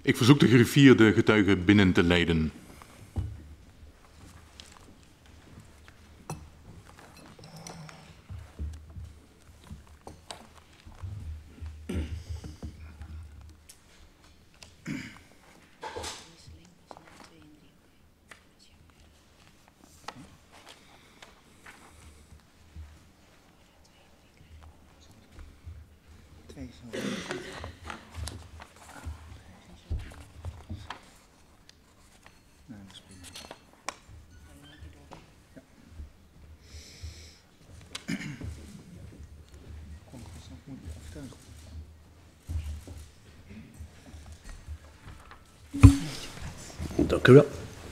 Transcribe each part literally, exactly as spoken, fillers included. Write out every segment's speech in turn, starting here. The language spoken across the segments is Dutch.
Ik verzoek de griffier de getuige binnen te leiden. Dank u wel.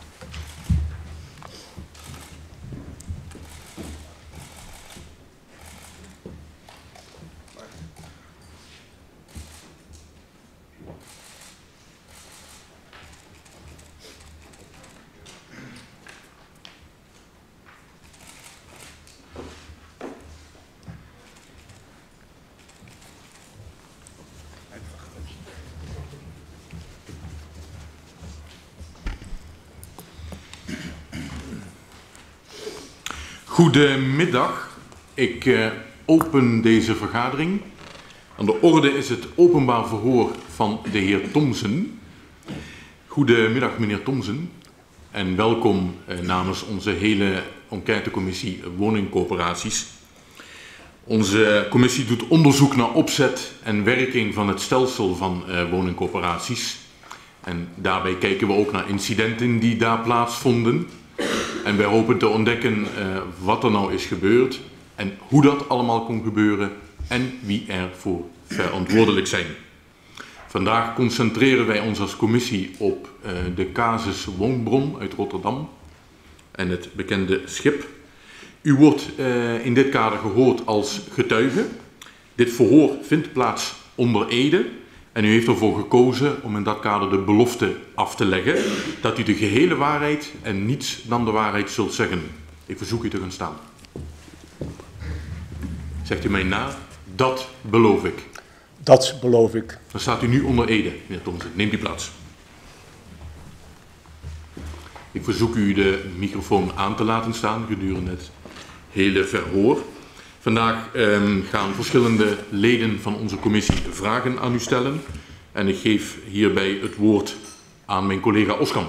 Goedemiddag, ik uh, open deze vergadering. Aan de orde is het openbaar verhoor van de heer Thomsen. Goedemiddag meneer Thomsen en welkom uh, namens onze hele enquêtecommissie woningcorporaties. Onze commissie doet onderzoek naar opzet en werking van het stelsel van uh, woningcorporaties. En daarbij kijken we ook naar incidenten die daar plaatsvonden. En wij hopen te ontdekken uh, wat er nou is gebeurd en hoe dat allemaal kon gebeuren en wie er voor verantwoordelijk zijn. Vandaag concentreren wij ons als commissie op uh, de casus Woonbron uit Rotterdam en het bekende schip. U wordt uh, in dit kader gehoord als getuige. Dit verhoor vindt plaats onder ede. En u heeft ervoor gekozen om in dat kader de belofte af te leggen dat u de gehele waarheid en niets dan de waarheid zult zeggen. Ik verzoek u te gaan staan. Zegt u mij na, dat beloof ik. Dat beloof ik. Dan staat u nu onder ede, meneer Thomsen. Neemt u plaats. Ik verzoek u de microfoon aan te laten staan gedurende het hele verhoor. Vandaag um, gaan verschillende leden van onze commissie vragen aan u stellen. En ik geef hierbij het woord aan mijn collega Oskamp.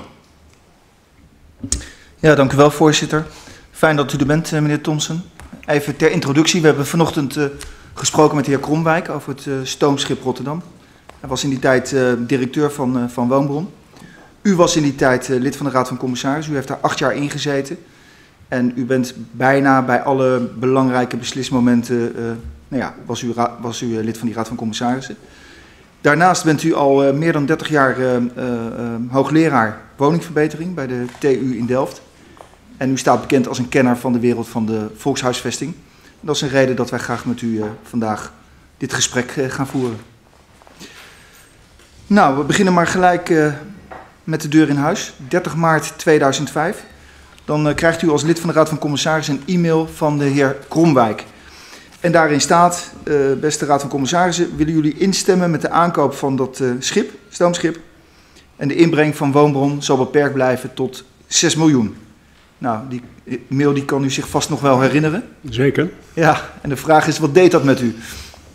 Ja, dank u wel, voorzitter. Fijn dat u er bent, meneer Thomsen. Even ter introductie. We hebben vanochtend uh, gesproken met de heer Kromwijk over het uh, stoomschip Rotterdam. Hij was in die tijd uh, directeur van, uh, van Woonbron. U was in die tijd uh, lid van de Raad van Commissarissen. U heeft daar acht jaar in gezeten. En u bent bijna bij alle belangrijke beslismomenten, uh, nou ja, was u, was u lid van die Raad van Commissarissen. Daarnaast bent u al uh, meer dan dertig jaar uh, uh, uh, hoogleraar woningverbetering bij de T U in Delft. En u staat bekend als een kenner van de wereld van de volkshuisvesting. En dat is een reden dat wij graag met u uh, vandaag dit gesprek uh, gaan voeren. Nou, we beginnen maar gelijk uh, met de deur in huis. dertig maart tweeduizend vijf. Dan uh, krijgt u als lid van de Raad van Commissarissen een e-mail van de heer Kromwijk. En daarin staat, uh, beste Raad van Commissarissen, willen jullie instemmen met de aankoop van dat uh, schip, stoomschip. En de inbreng van Woonbron zal beperkt blijven tot zes miljoen. Nou, die mail die kan u zich vast nog wel herinneren. Zeker. Ja, en de vraag is, wat deed dat met u?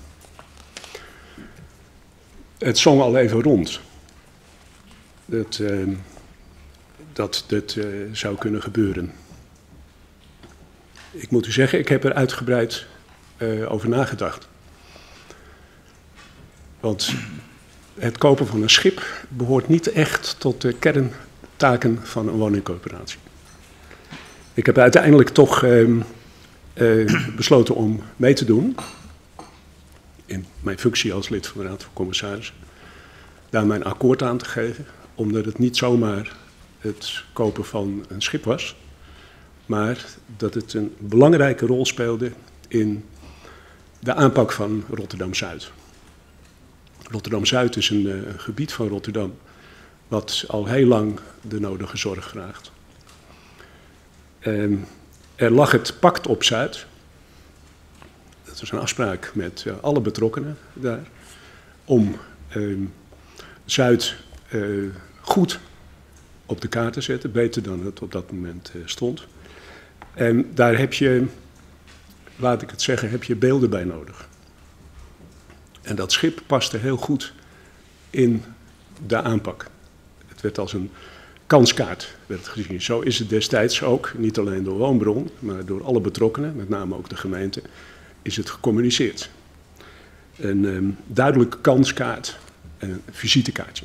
Het zong al even rond. Dat... Uh... dat dit uh, zou kunnen gebeuren. Ik moet u zeggen, ik heb er uitgebreid uh, over nagedacht. Want het kopen van een schip behoort niet echt tot de kerntaken van een woningcorporatie. Ik heb uiteindelijk toch uh, uh, besloten om mee te doen, in mijn functie als lid van de Raad van Commissarissen, daar mijn akkoord aan te geven, omdat het niet zomaar het kopen van een schip was, maar dat het een belangrijke rol speelde in de aanpak van Rotterdam-Zuid. Rotterdam-Zuid is een, een gebied van Rotterdam wat al heel lang de nodige zorg vraagt. En er lag het pact op Zuid. Dat was een afspraak met uh, alle betrokkenen daar, om uh, Zuid uh, goed op de kaart te zetten, beter dan het op dat moment uh, stond. En daar heb je, laat ik het zeggen, heb je beelden bij nodig. En dat schip paste heel goed in de aanpak. Het werd als een kanskaart werd het gezien. Zo is het destijds ook, niet alleen door Woonbron, maar door alle betrokkenen, met name ook de gemeente, is het gecommuniceerd. Een um, duidelijke kanskaart en een visitekaartje.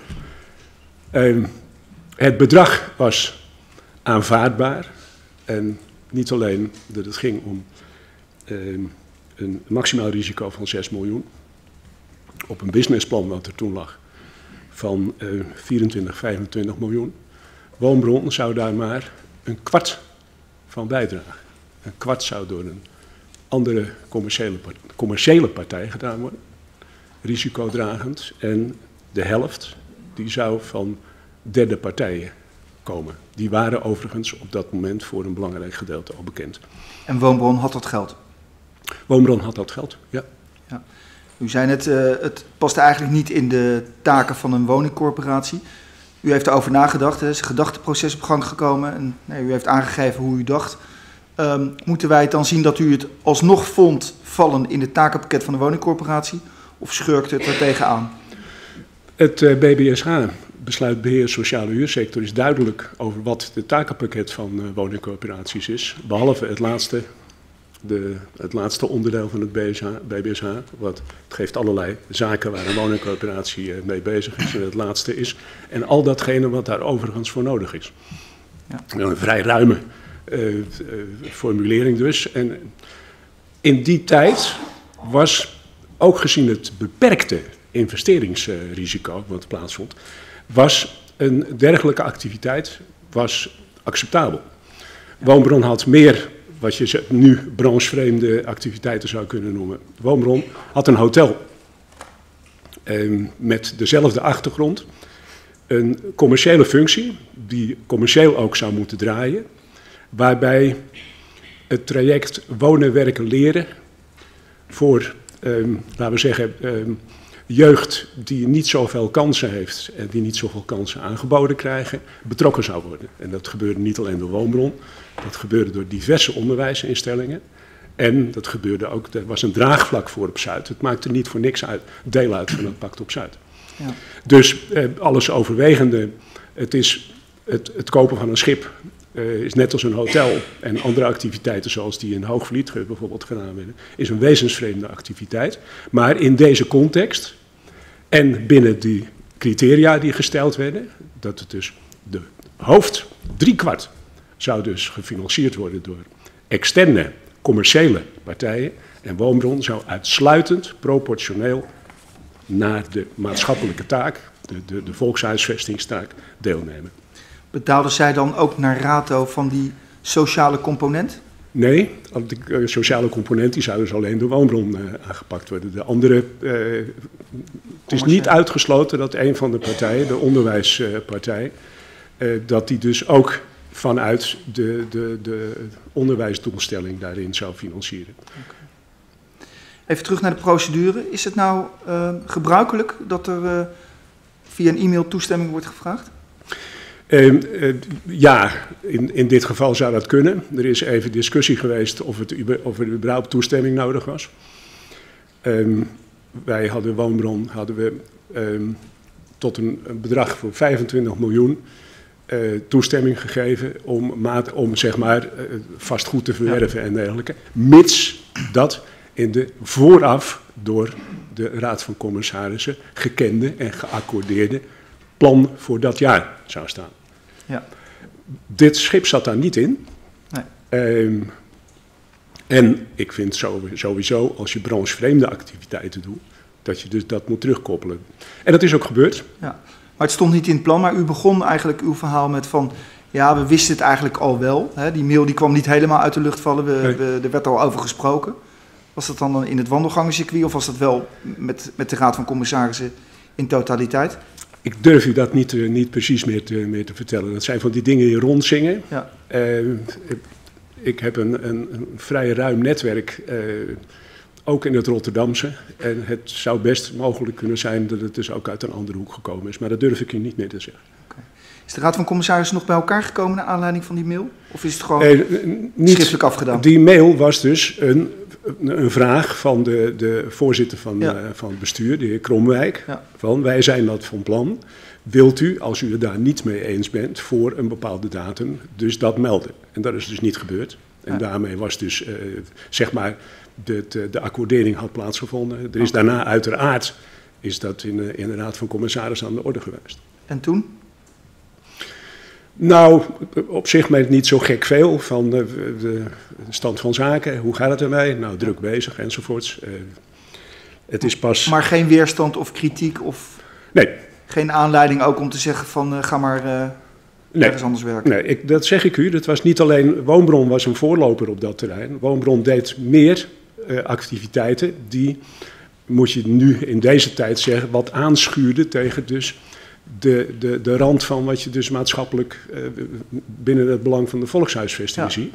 Um, het bedrag was aanvaardbaar. En niet alleen dat het ging om um, een maximaal risico van zes miljoen. Op een businessplan wat er toen lag van uh, vierentwintig, vijfentwintig miljoen. Woonbron zou daar maar een kwart van bijdragen. Een kwart zou door een andere commerciële, commerciële partij gedaan worden, risicodragend. En de helft die zou van derde partijen komen. Die waren overigens op dat moment voor een belangrijk gedeelte al bekend. En Woonbron had dat geld? Woonbron had dat geld, ja. ja. U zei net, uh, het past eigenlijk niet in de taken van een woningcorporatie. U heeft erover nagedacht, er is een gedachteproces op gang gekomen. En nee, u heeft aangegeven hoe u dacht. Um, moeten wij het dan zien dat u het alsnog vond vallen in het takenpakket van de woningcorporatie? Of schurkt het er tegenaan? Het uh, B B S H, Besluit Beheer Sociale Huursector, is duidelijk over wat het takenpakket van uh, woningcorporaties is. Behalve het laatste, de, het laatste onderdeel van het B B S H. Wat, het geeft allerlei zaken waar een woningcorporatie uh, mee bezig is. En het laatste is. En al datgene wat daar overigens voor nodig is. Ja. Een vrij ruime uh, uh, formulering dus. En in die tijd was, ook gezien het beperkte investeringsrisico wat plaatsvond, was een dergelijke activiteit was acceptabel. Woonbron had meer, wat je nu branchevreemde activiteiten zou kunnen noemen. Woonbron had een hotel eh, met dezelfde achtergrond, een commerciële functie, die commercieel ook zou moeten draaien, waarbij het traject wonen, werken, leren voor, eh, laten we zeggen, eh, jeugd die niet zoveel kansen heeft en die niet zoveel kansen aangeboden krijgen, betrokken zou worden. En dat gebeurde niet alleen door Woonbron, dat gebeurde door diverse onderwijsinstellingen. En dat gebeurde ook, er was een draagvlak voor op Zuid. Het maakte niet voor niks uit, deel uit van het Pact op Zuid. Ja. Dus eh, alles overwegende, het, is het, het kopen van een schip uh, is net als een hotel en andere activiteiten zoals die in Hoogvliet bijvoorbeeld gedaan werden, is een wezensvreemde activiteit. Maar in deze context en binnen die criteria die gesteld werden, dat het dus de hoofd, driekwart, zou dus gefinancierd worden door externe commerciële partijen en Woonbron zou uitsluitend proportioneel naar de maatschappelijke taak, de, de, de volkshuisvestingstaak, deelnemen. Betaalden zij dan ook naar rato van die sociale component? Nee, de sociale component die zou dus alleen door Woonbron uh, aangepakt worden. De andere, uh, het is niet uitgesloten dat een van de partijen, de onderwijspartij, uh, dat die dus ook vanuit de, de, de onderwijsdoelstelling daarin zou financieren. Okay. Even terug naar de procedure. Is het nou uh, gebruikelijk dat er uh, via een e-mail toestemming wordt gevraagd? Uh, uh, ja, in, in dit geval zou dat kunnen. Er is even discussie geweest of, het, of er überhaupt toestemming nodig was. Um, wij hadden Woonbron hadden we um, tot een, een bedrag van vijfentwintig miljoen uh, toestemming gegeven om, maat, om zeg maar, uh, vastgoed te verwerven ja. en dergelijke. Mits dat in de vooraf door de Raad van Commissarissen gekende en geaccordeerde plan voor dat jaar zou staan. Ja. Dit schip zat daar niet in. Nee. Um, en ik vind sowieso, als je branchevreemde activiteiten doet, dat je dus dat moet terugkoppelen. En dat is ook gebeurd. Ja. Maar het stond niet in het plan, maar u begon eigenlijk uw verhaal met van, ja, we wisten het eigenlijk al wel. Hè? Die mail die kwam niet helemaal uit de lucht vallen, we, nee. we, er werd al over gesproken. Was dat dan in het wandelgangencircuit of was dat wel met, met de Raad van Commissarissen in totaliteit? Ik durf u dat niet, niet precies meer te, meer te vertellen. Dat zijn van die dingen die rondzingen. Ja. Uh, ik heb een, een, een vrij ruim netwerk uh, ook in het Rotterdamse. En het zou best mogelijk kunnen zijn dat het dus ook uit een andere hoek gekomen is. Maar dat durf ik je niet meer te zeggen. Okay. Is de Raad van Commissarissen nog bij elkaar gekomen naar aanleiding van die mail? Of is het gewoon eh, niet, schriftelijk afgedaan? Die mail was dus een, een vraag van de, de voorzitter van, ja. uh, van het bestuur, de heer Kromwijk. Ja. Van wij zijn dat van plan. Wilt u, als u het daar niet mee eens bent, voor een bepaalde datum dus dat melden? En dat is dus niet gebeurd. En ja. daarmee was dus, uh, zeg maar, de, de, de accordering had plaatsgevonden. Er is okay. daarna uiteraard, is dat in, uh, in de Raad van Commissarissen aan de orde geweest. En toen? Nou, op zich meent niet zo gek veel van de, de, de stand van zaken. Hoe gaat het ermee? Nou, druk bezig enzovoorts. Uh, het is pas... Maar geen weerstand of kritiek of... Nee. Geen aanleiding ook om te zeggen van uh, ga maar uh, nee. ergens anders werken? Nee, ik, dat zeg ik u. Dat was niet alleen... Woonbron was een voorloper op dat terrein. Woonbron deed meer uh, activiteiten die, moet je nu in deze tijd zeggen, wat aanschuurden tegen dus de, de, de rand van wat je dus maatschappelijk uh, binnen het belang van de volkshuisvesting ja. ziet.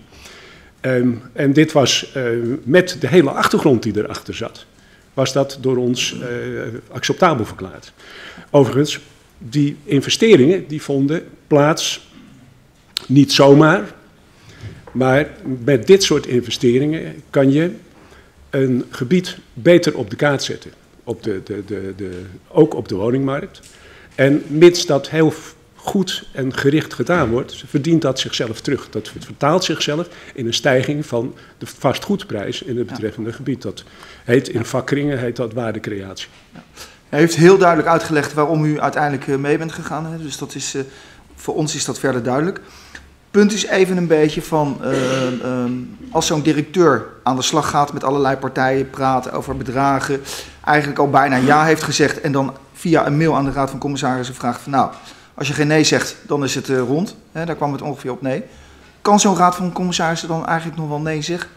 Um, en dit was uh, met de hele achtergrond die erachter zat, was dat door ons uh, acceptabel verklaard. Overigens, die investeringen die vonden plaats niet zomaar, maar met dit soort investeringen kan je een gebied beter op de kaart zetten. Op de, de, de, de, ook op de woningmarkt. En mits dat heel goed en gericht gedaan wordt, verdient dat zichzelf terug. Dat vertaalt zichzelf in een stijging van de vastgoedprijs in het betreffende ja. gebied. Dat heet in vakkringen heet dat waardecreatie. Ja. Hij heeft heel duidelijk uitgelegd waarom u uiteindelijk mee bent gegaan. Hè? Dus dat is, uh, voor ons is dat verder duidelijk. Punt is even een beetje van, uh, uh, als zo'n directeur aan de slag gaat met allerlei partijen, praten over bedragen, eigenlijk al bijna ja heeft gezegd en dan via een mail aan de Raad van Commissarissen vraagt van nou, als je geen nee zegt, dan is het uh, rond. Hè? Daar kwam het ongeveer op nee. Kan zo'n Raad van Commissarissen dan eigenlijk nog wel nee zeggen?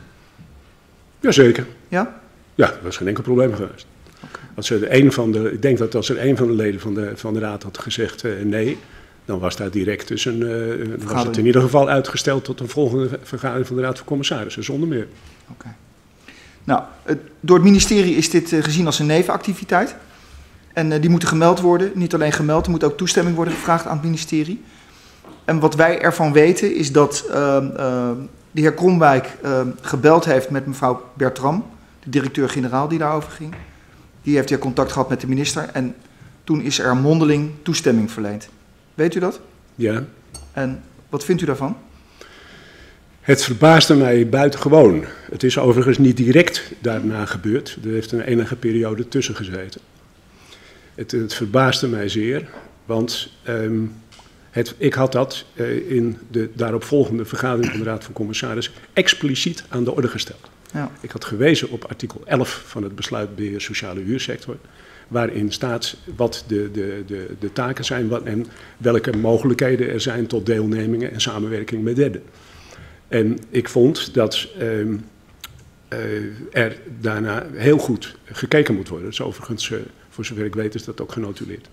Jazeker. Ja? Ja, dat was geen enkel probleem geweest. Okay. Als er een van de, ik denk dat als er een van de leden van de, van de Raad had gezegd uh, nee, dan was daar direct dus een, uh, was het in ieder geval uitgesteld tot een volgende vergadering van de Raad van Commissarissen, zonder meer. Oké. Okay. Nou, het, door het ministerie is dit uh, gezien als een nevenactiviteit. En uh, die moeten gemeld worden. Niet alleen gemeld, er moet ook toestemming worden gevraagd aan het ministerie. En wat wij ervan weten is dat uh, uh, de heer Kromwijk uh, gebeld heeft met mevrouw Bertram, de directeur-generaal die daarover ging. Die heeft hier contact gehad met de minister en toen is er mondeling toestemming verleend. Weet u dat? Ja. En wat vindt u daarvan? Het verbaasde mij buitengewoon. Het is overigens niet direct daarna gebeurd. Er heeft een enige periode tussen gezeten. Het, het verbaasde mij zeer, want um, het, ik had dat uh, in de daaropvolgende vergadering van de Raad van Commissarissen expliciet aan de orde gesteld. Ja. Ik had gewezen op artikel elf van het besluit beheer sociale huursector, waarin staat wat de, de, de, de taken zijn wat, en welke mogelijkheden er zijn tot deelnemingen en samenwerking met derden. En ik vond dat um, uh, er daarna heel goed gekeken moet worden. Dat is overigens, uh, voor zover ik weet, is dat ook genotuleerd.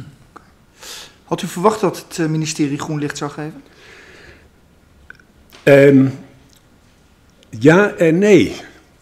Had u verwacht dat het ministerie groen licht zou geven? Um, ja en nee.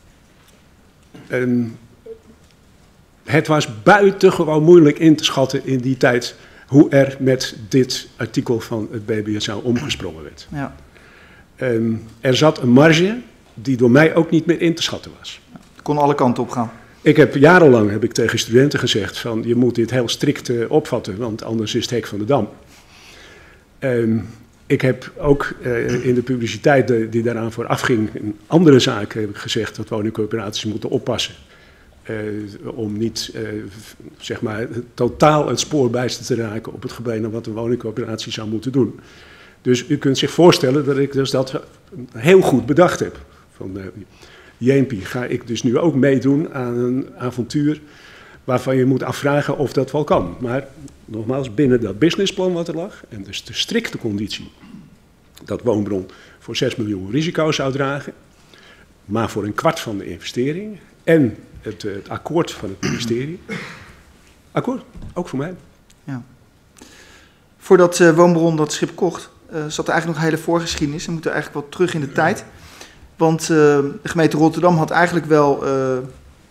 Um, het was buitengewoon moeilijk in te schatten in die tijd hoe er met dit artikel van het B B S zou omgesprongen werd. Ja. Um, er zat een marge die door mij ook niet meer in te schatten was. Het kon alle kanten op gaan. Ik heb jarenlang heb ik tegen studenten gezegd van je moet dit heel strikt uh, opvatten, want anders is het hek van de dam. Um, ik heb ook uh, in de publiciteit de, die daaraan vooraf ging, in andere zaken heb ik gezegd dat woningcorporaties moeten oppassen. Uh, om niet uh, zeg maar, totaal het spoor bijster te raken op het gebied wat een woningcorporatie zou moeten doen. Dus u kunt zich voorstellen dat ik dus dat heel goed bedacht heb. Van uh, jeempie, ga ik dus nu ook meedoen aan een avontuur waarvan je moet afvragen of dat wel kan. Maar nogmaals, binnen dat businessplan wat er lag, en dus de strikte conditie dat Woonbron voor zes miljoen risico zou dragen, maar voor een kwart van de investering en het, het akkoord van het ministerie. Akkoord, ook voor mij. Ja. Voordat uh, Woonbron dat schip kocht, uh, zat er eigenlijk nog een hele voorgeschiedenis. We moeten eigenlijk wel terug in de tijd. Want uh, de gemeente Rotterdam had eigenlijk wel uh,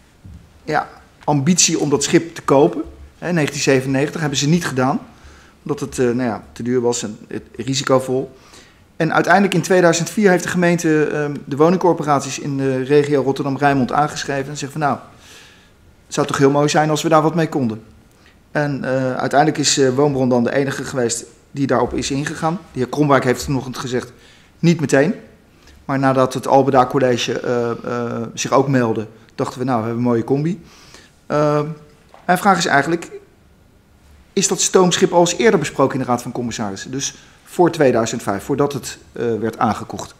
ja, ambitie om dat schip te kopen. In negentien zevenennegentig hebben ze niet gedaan. Omdat het uh, nou ja, te duur was en het risicovol. En uiteindelijk in tweeduizend vier heeft de gemeente uh, de woningcorporaties in de regio Rotterdam-Rijnmond aangeschreven. En zegt van nou, het zou toch heel mooi zijn als we daar wat mee konden. En uh, uiteindelijk is uh, Woonbron dan de enige geweest die daarop is ingegaan. De heer Kromwijk heeft vanochtend gezegd, niet meteen. Maar nadat het Albeda College uh, uh, zich ook meldde, dachten we nou, we hebben een mooie combi. Uh, mijn vraag is eigenlijk, is dat stoomschip al eens eerder besproken in de Raad van Commissarissen? Dus voor tweeduizend vijf, voordat het uh, werd aangekocht.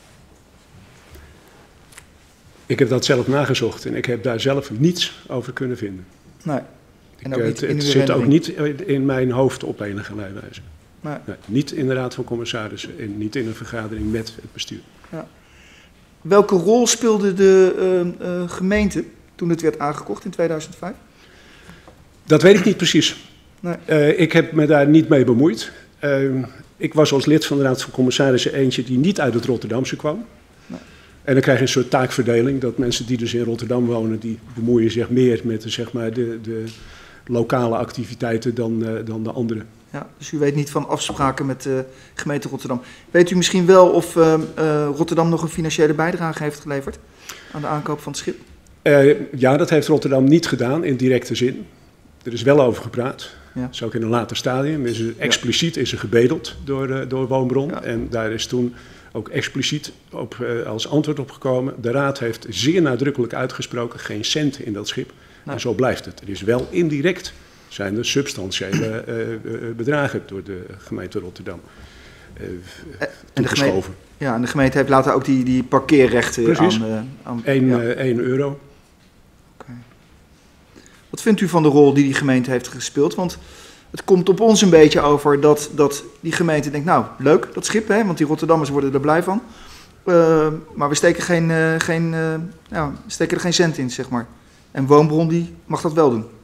Ik heb dat zelf nagezocht en ik heb daar zelf niets over kunnen vinden. Nee. En ik, ook het niet in het uw zit ook herinnering? niet in mijn hoofd op enige wijze. Nee. Nee, niet in de Raad van Commissarissen en niet in een vergadering met het bestuur. Ja. Welke rol speelde de uh, uh, gemeente toen het werd aangekocht in tweeduizend vijf? Dat weet ik niet precies. Nee. Uh, ik heb me daar niet mee bemoeid. Uh, ik was als lid van de Raad van Commissarissen eentje die niet uit het Rotterdamse kwam. Nee. En dan krijg je een soort taakverdeling dat mensen die dus in Rotterdam wonen, die bemoeien zich meer met de, zeg maar, de, de lokale activiteiten dan, uh, dan de anderen. Ja, dus u weet niet van afspraken met de gemeente Rotterdam. Weet u misschien wel of uh, uh, Rotterdam nog een financiële bijdrage heeft geleverd aan de aankoop van het schip? Uh, ja, dat heeft Rotterdam niet gedaan in directe zin. Er is wel over gepraat. Ja. Dat is ook in een later stadium. Is er, expliciet is er gebedeld door, uh, door Woonbron. Ja. En daar is toen ook expliciet op, uh, als antwoord op gekomen. De Raad heeft zeer nadrukkelijk uitgesproken, geen cent in dat schip. Nee. En zo blijft het. Er is wel indirect, zijn er substantiële uh, uh, bedragen door de gemeente Rotterdam uh, toegeschoven. Ja, en de gemeente heeft later ook die, die parkeerrechten Precies. aan... Uh, aan Eén ja. uh, één euro. Okay. Wat vindt u van de rol die die gemeente heeft gespeeld? Want het komt op ons een beetje over dat, dat die gemeente denkt, nou, leuk, dat schip, hè, want die Rotterdammers worden er blij van. Uh, maar we steken, geen, uh, geen, uh, ja, we steken er geen cent in, zeg maar. En Woonbron die mag dat wel doen.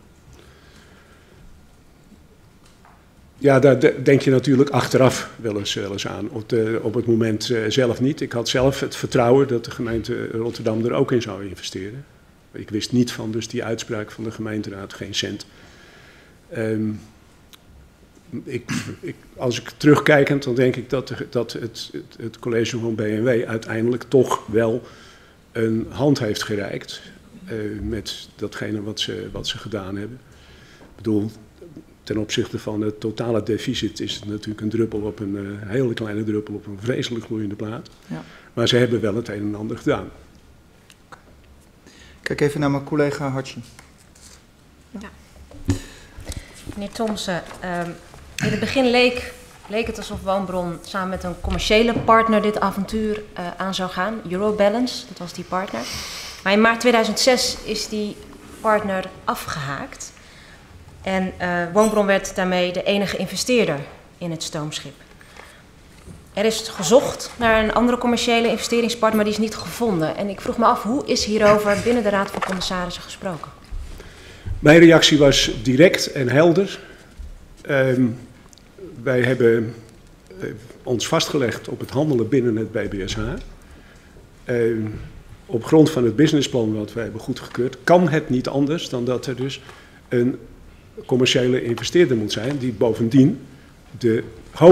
Ja, daar denk je natuurlijk achteraf wel eens, wel eens aan. Op, de, op het moment uh, zelf niet. Ik had zelf het vertrouwen dat de gemeente Rotterdam er ook in zou investeren. Ik wist niet van dus die uitspraak van de gemeenteraad, geen cent. Um, ik, ik, als ik terugkijkend, dan denk ik dat, de, dat het, het, het college van B N W uiteindelijk toch wel een hand heeft gereikt uh, met datgene wat ze, wat ze gedaan hebben. Ik bedoel, ten opzichte van het totale deficit is het natuurlijk een druppel op een uh, hele kleine druppel op een vreselijk gloeiende plaat. Ja. Maar ze hebben wel het een en ander gedaan. Kijk even naar mijn collega Hartje. Ja. Meneer Thomsen, uh, in het begin leek, leek het alsof Woonbron samen met een commerciële partner dit avontuur uh, aan zou gaan. Eurobalance, dat was die partner. Maar in maart tweeduizend zes is die partner afgehaakt. En uh, Woonbron werd daarmee de enige investeerder in het stoomschip. Er is gezocht naar een andere commerciële investeringspartner, maar die is niet gevonden. En ik vroeg me af, hoe is hierover binnen de Raad van Commissarissen gesproken? Mijn reactie was direct en helder. Um, wij hebben uh, ons vastgelegd op het handelen binnen het B B S H. Uh, op grond van het businessplan wat wij hebben goedgekeurd, kan het niet anders dan dat er dus een commerciële investeerder moet zijn die bovendien de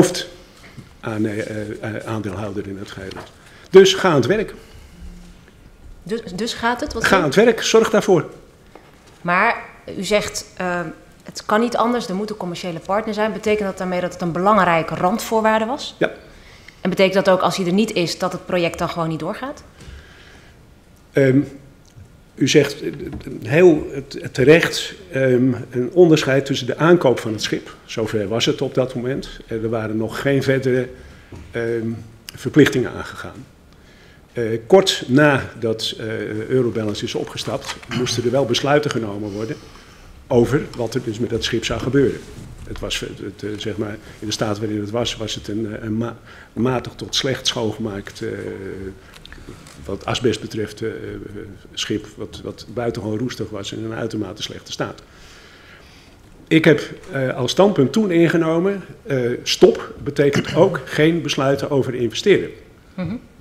hoofdaandeelhouder in het geheel is. Dus ga aan het werk. Dus, dus gaat het? Wat ga aan het werk, zorg daarvoor. Maar u zegt, uh, het kan niet anders, er moet een commerciële partner zijn. Betekent dat daarmee dat het een belangrijke randvoorwaarde was? Ja. En betekent dat ook als hij er niet is, dat het project dan gewoon niet doorgaat? Um, u zegt heel terecht um, een onderscheid tussen de aankoop van het schip. Zover was het op dat moment. Er waren nog geen verdere um, verplichtingen aangegaan. Uh, kort nadat uh, Eurobalance is opgestapt, moesten er wel besluiten genomen worden over wat er dus met dat schip zou gebeuren. Het was, het, uh, zeg maar, in de staat waarin het was, was het een, een ma matig tot slecht schoongemaakt, uh, wat asbest betreft, uh, schip wat, wat buitengewoon roestig was en in een uitermate slechte staat. Ik heb uh, als standpunt toen ingenomen, uh, stop betekent ook geen besluiten over investeren. Mm-hmm.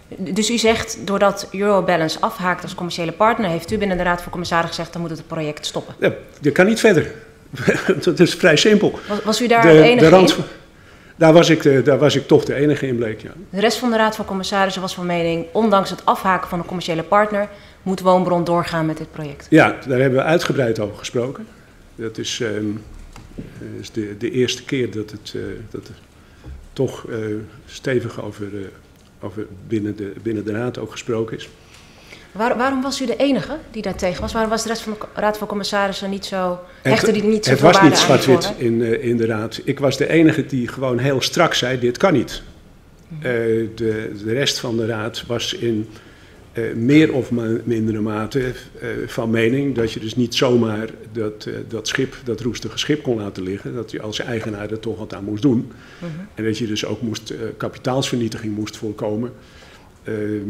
Dus u zegt, doordat Eurobalance afhaakt als commerciële partner, heeft u binnen de Raad van Commissarissen gezegd, dan moet het project stoppen. Ja, je kan niet verder. Dat is vrij simpel. Was, was u daar de, de enige de rand, in? Daar was, ik de, daar was ik toch de enige in, bleek, ja. De rest van de Raad van Commissarissen was van mening, ondanks het afhaken van de commerciële partner, moet Woonbron doorgaan met dit project. Ja, daar hebben we uitgebreid over gesproken. Dat is, uh, is de, de eerste keer dat het, uh, dat het toch uh, stevig over, uh, over binnen, de, binnen de Raad ook gesproken is. Waar, waarom was u de enige die daar tegen was? Waarom was de rest van de Raad van Commissarissen niet zo, hechten die niet zo Het veel was waarde niet aan zwart-wit voor, in, uh, in de Raad. Ik was de enige die gewoon heel strak zei, dit kan niet. Uh, de, de rest van de Raad was in uh, meer of mindere mate uh, van mening dat je dus niet zomaar dat, uh, dat schip, dat roestige schip kon laten liggen. Dat je als eigenaar er toch wat aan moest doen. Mm-hmm. En dat je dus ook moest, uh, kapitaalsvernietiging moest voorkomen. Uh, uh,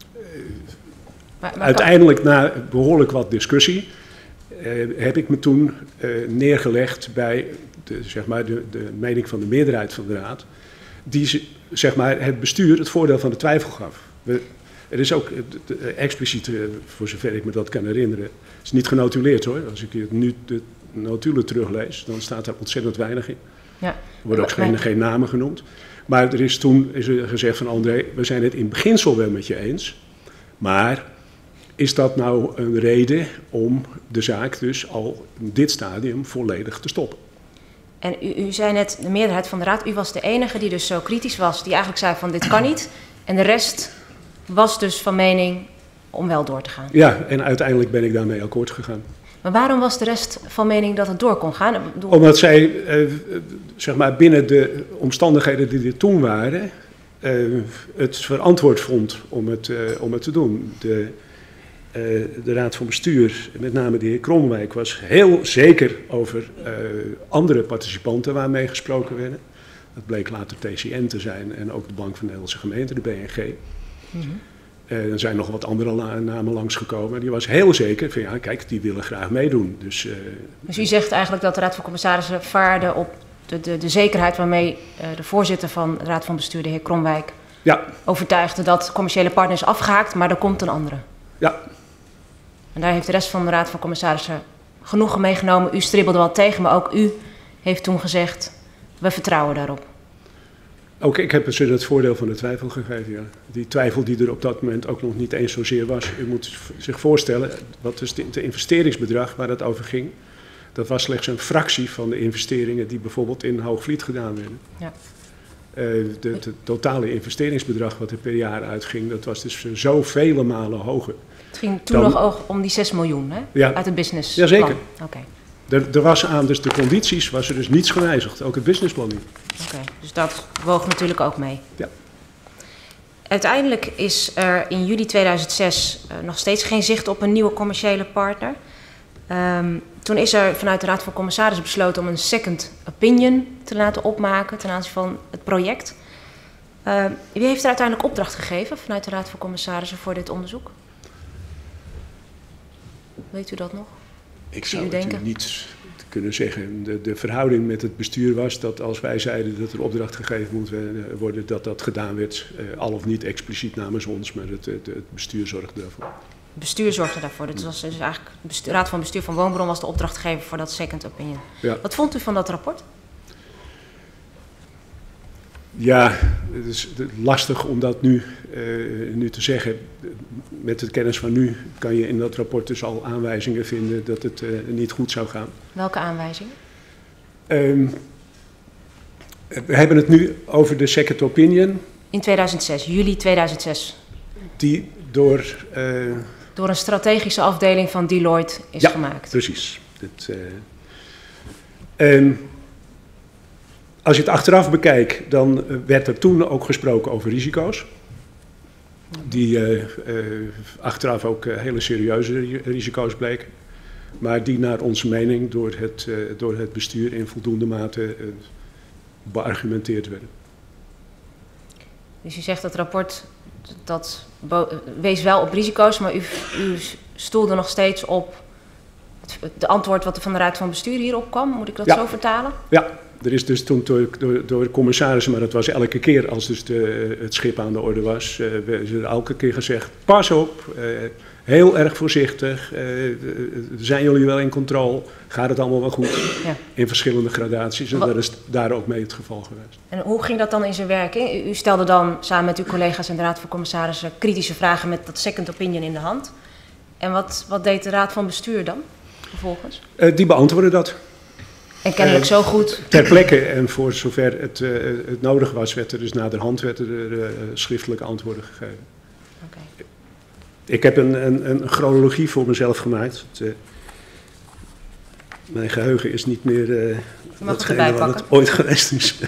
Maar, maar Uiteindelijk, na behoorlijk wat discussie, uh, heb ik me toen uh, neergelegd bij de, zeg maar de, de mening van de meerderheid van de Raad, die zeg maar, het bestuur het voordeel van de twijfel gaf. We, er is ook uh, expliciet, uh, voor zover ik me dat kan herinneren, het is niet genotuleerd hoor. Als ik nu de notulen teruglees, dan staat daar ontzettend weinig in. Ja. Er worden ook geen, maar, geen namen genoemd. Maar er is toen is er gezegd van André, we zijn het in beginsel wel met je eens, maar is dat nou een reden om de zaak dus al in dit stadium volledig te stoppen? En u, u zei net, de meerderheid van de Raad, u was de enige die dus zo kritisch was, die eigenlijk zei van dit kan niet. En de rest was dus van mening om wel door te gaan. Ja, en uiteindelijk ben ik daarmee akkoord gegaan. Maar waarom was de rest van mening dat het door kon gaan? Ik bedoel... Omdat zij, uh, zeg maar, binnen de omstandigheden die er toen waren, uh, het verantwoord vond om het, uh, om het te doen. De, Uh, de Raad van Bestuur, met name de heer Kromwijk, was heel zeker over uh, andere participanten waarmee gesproken werden. Dat bleek later T C N te zijn en ook de Bank van de Nederlandse Gemeente, de B N G. Mm-hmm. Uh, er zijn nog wat andere la- namen langsgekomen. Die was heel zeker van ja, kijk, die willen graag meedoen. Dus, uh, dus u zegt eigenlijk dat de Raad van Commissarissen vaarde op de, de, de zekerheid waarmee uh, de voorzitter van de Raad van Bestuur, de heer Kromwijk, ja. overtuigde dat commerciële partners afgehaakt, maar er komt een andere. Ja. En daar heeft de rest van de Raad van Commissarissen genoegen meegenomen. U stribbelde wel tegen, maar ook u heeft toen gezegd, we vertrouwen daarop. Ook ik heb ze het voordeel van de twijfel gegeven, ja. Die twijfel die er op dat moment ook nog niet eens zozeer was. U moet zich voorstellen, wat is het investeringsbedrag waar het over ging, dat was slechts een fractie van de investeringen die bijvoorbeeld in Hoogvliet gedaan werden. Ja. Uh, de, het totale investeringsbedrag wat er per jaar uitging, dat was dus zo vele malen hoger. Het ging toen dan, nog om die zes miljoen, hè? Ja, uit het business. Jazeker. Okay. Er, er was aan dus de condities was er dus niets gewijzigd, ook het businessplan niet. Oké, okay, dus dat woog natuurlijk ook mee. Ja. Uiteindelijk is er in juli tweeduizend zes uh, nog steeds geen zicht op een nieuwe commerciële partner. Um, toen is er vanuit de Raad van Commissarissen besloten om een second opinion te laten opmaken ten aanzien van het project. Uh, wie heeft er uiteindelijk opdracht gegeven vanuit de Raad van Commissarissen voor dit onderzoek? Weet u dat nog? Ik zou het u niet kunnen zeggen. De, de verhouding met het bestuur was dat als wij zeiden dat er opdracht gegeven moet worden, dat dat gedaan werd, uh, al of niet expliciet namens ons, maar het, het, het bestuur zorgde daarvoor. Het bestuur zorgde daarvoor. Dus, was dus eigenlijk de bestuur, Raad van Bestuur van Woonbron was de opdrachtgever voor dat second opinion. Ja. Wat vond u van dat rapport? Ja, het is lastig om dat nu, uh, nu te zeggen. Met de kennis van nu kan je in dat rapport dus al aanwijzingen vinden dat het uh, niet goed zou gaan. Welke aanwijzingen? Um, we hebben het nu over de second opinion. In tweeduizend zes, juli tweeduizend zes. Die door... Uh, door een strategische afdeling van Deloitte is ja, gemaakt. Precies. Dat, uh, um, als je het achteraf bekijkt, dan werd er toen ook gesproken over risico's. Die uh, uh, achteraf ook uh, hele serieuze risico's bleken. Maar die naar onze mening door het, uh, door het bestuur in voldoende mate uh, beargumenteerd werden. Dus u zegt dat het rapport, dat wees wel op risico's, maar u, u stoelde nog steeds op het, het antwoord wat er van de Raad van Bestuur hierop kwam. Moet ik dat ja. zo vertalen? Ja. er is dus toen door, door, door de commissarissen, maar dat was elke keer als dus de, het schip aan de orde was, uh, is er elke keer gezegd, pas op, uh, heel erg voorzichtig, uh, zijn jullie wel in controle, gaat het allemaal wel goed, ja. In verschillende gradaties. En Wat? dat is daar ook mee het geval geweest. En hoe ging dat dan in zijn werk? U, u stelde dan samen met uw collega's in de Raad van Commissarissen kritische vragen met dat second opinion in de hand. En wat, wat deed de Raad van Bestuur dan vervolgens? Uh, die beantwoordde dat. En kennelijk uh, zo goed. Ter plekke en voor zover het, uh, het nodig was, werd er dus naderhand werd er, uh, schriftelijke antwoorden gegeven. Okay. Ik heb een, een, een chronologie voor mezelf gemaakt. Het, uh, mijn geheugen is niet meer uh, datgene wat het ooit geweest is.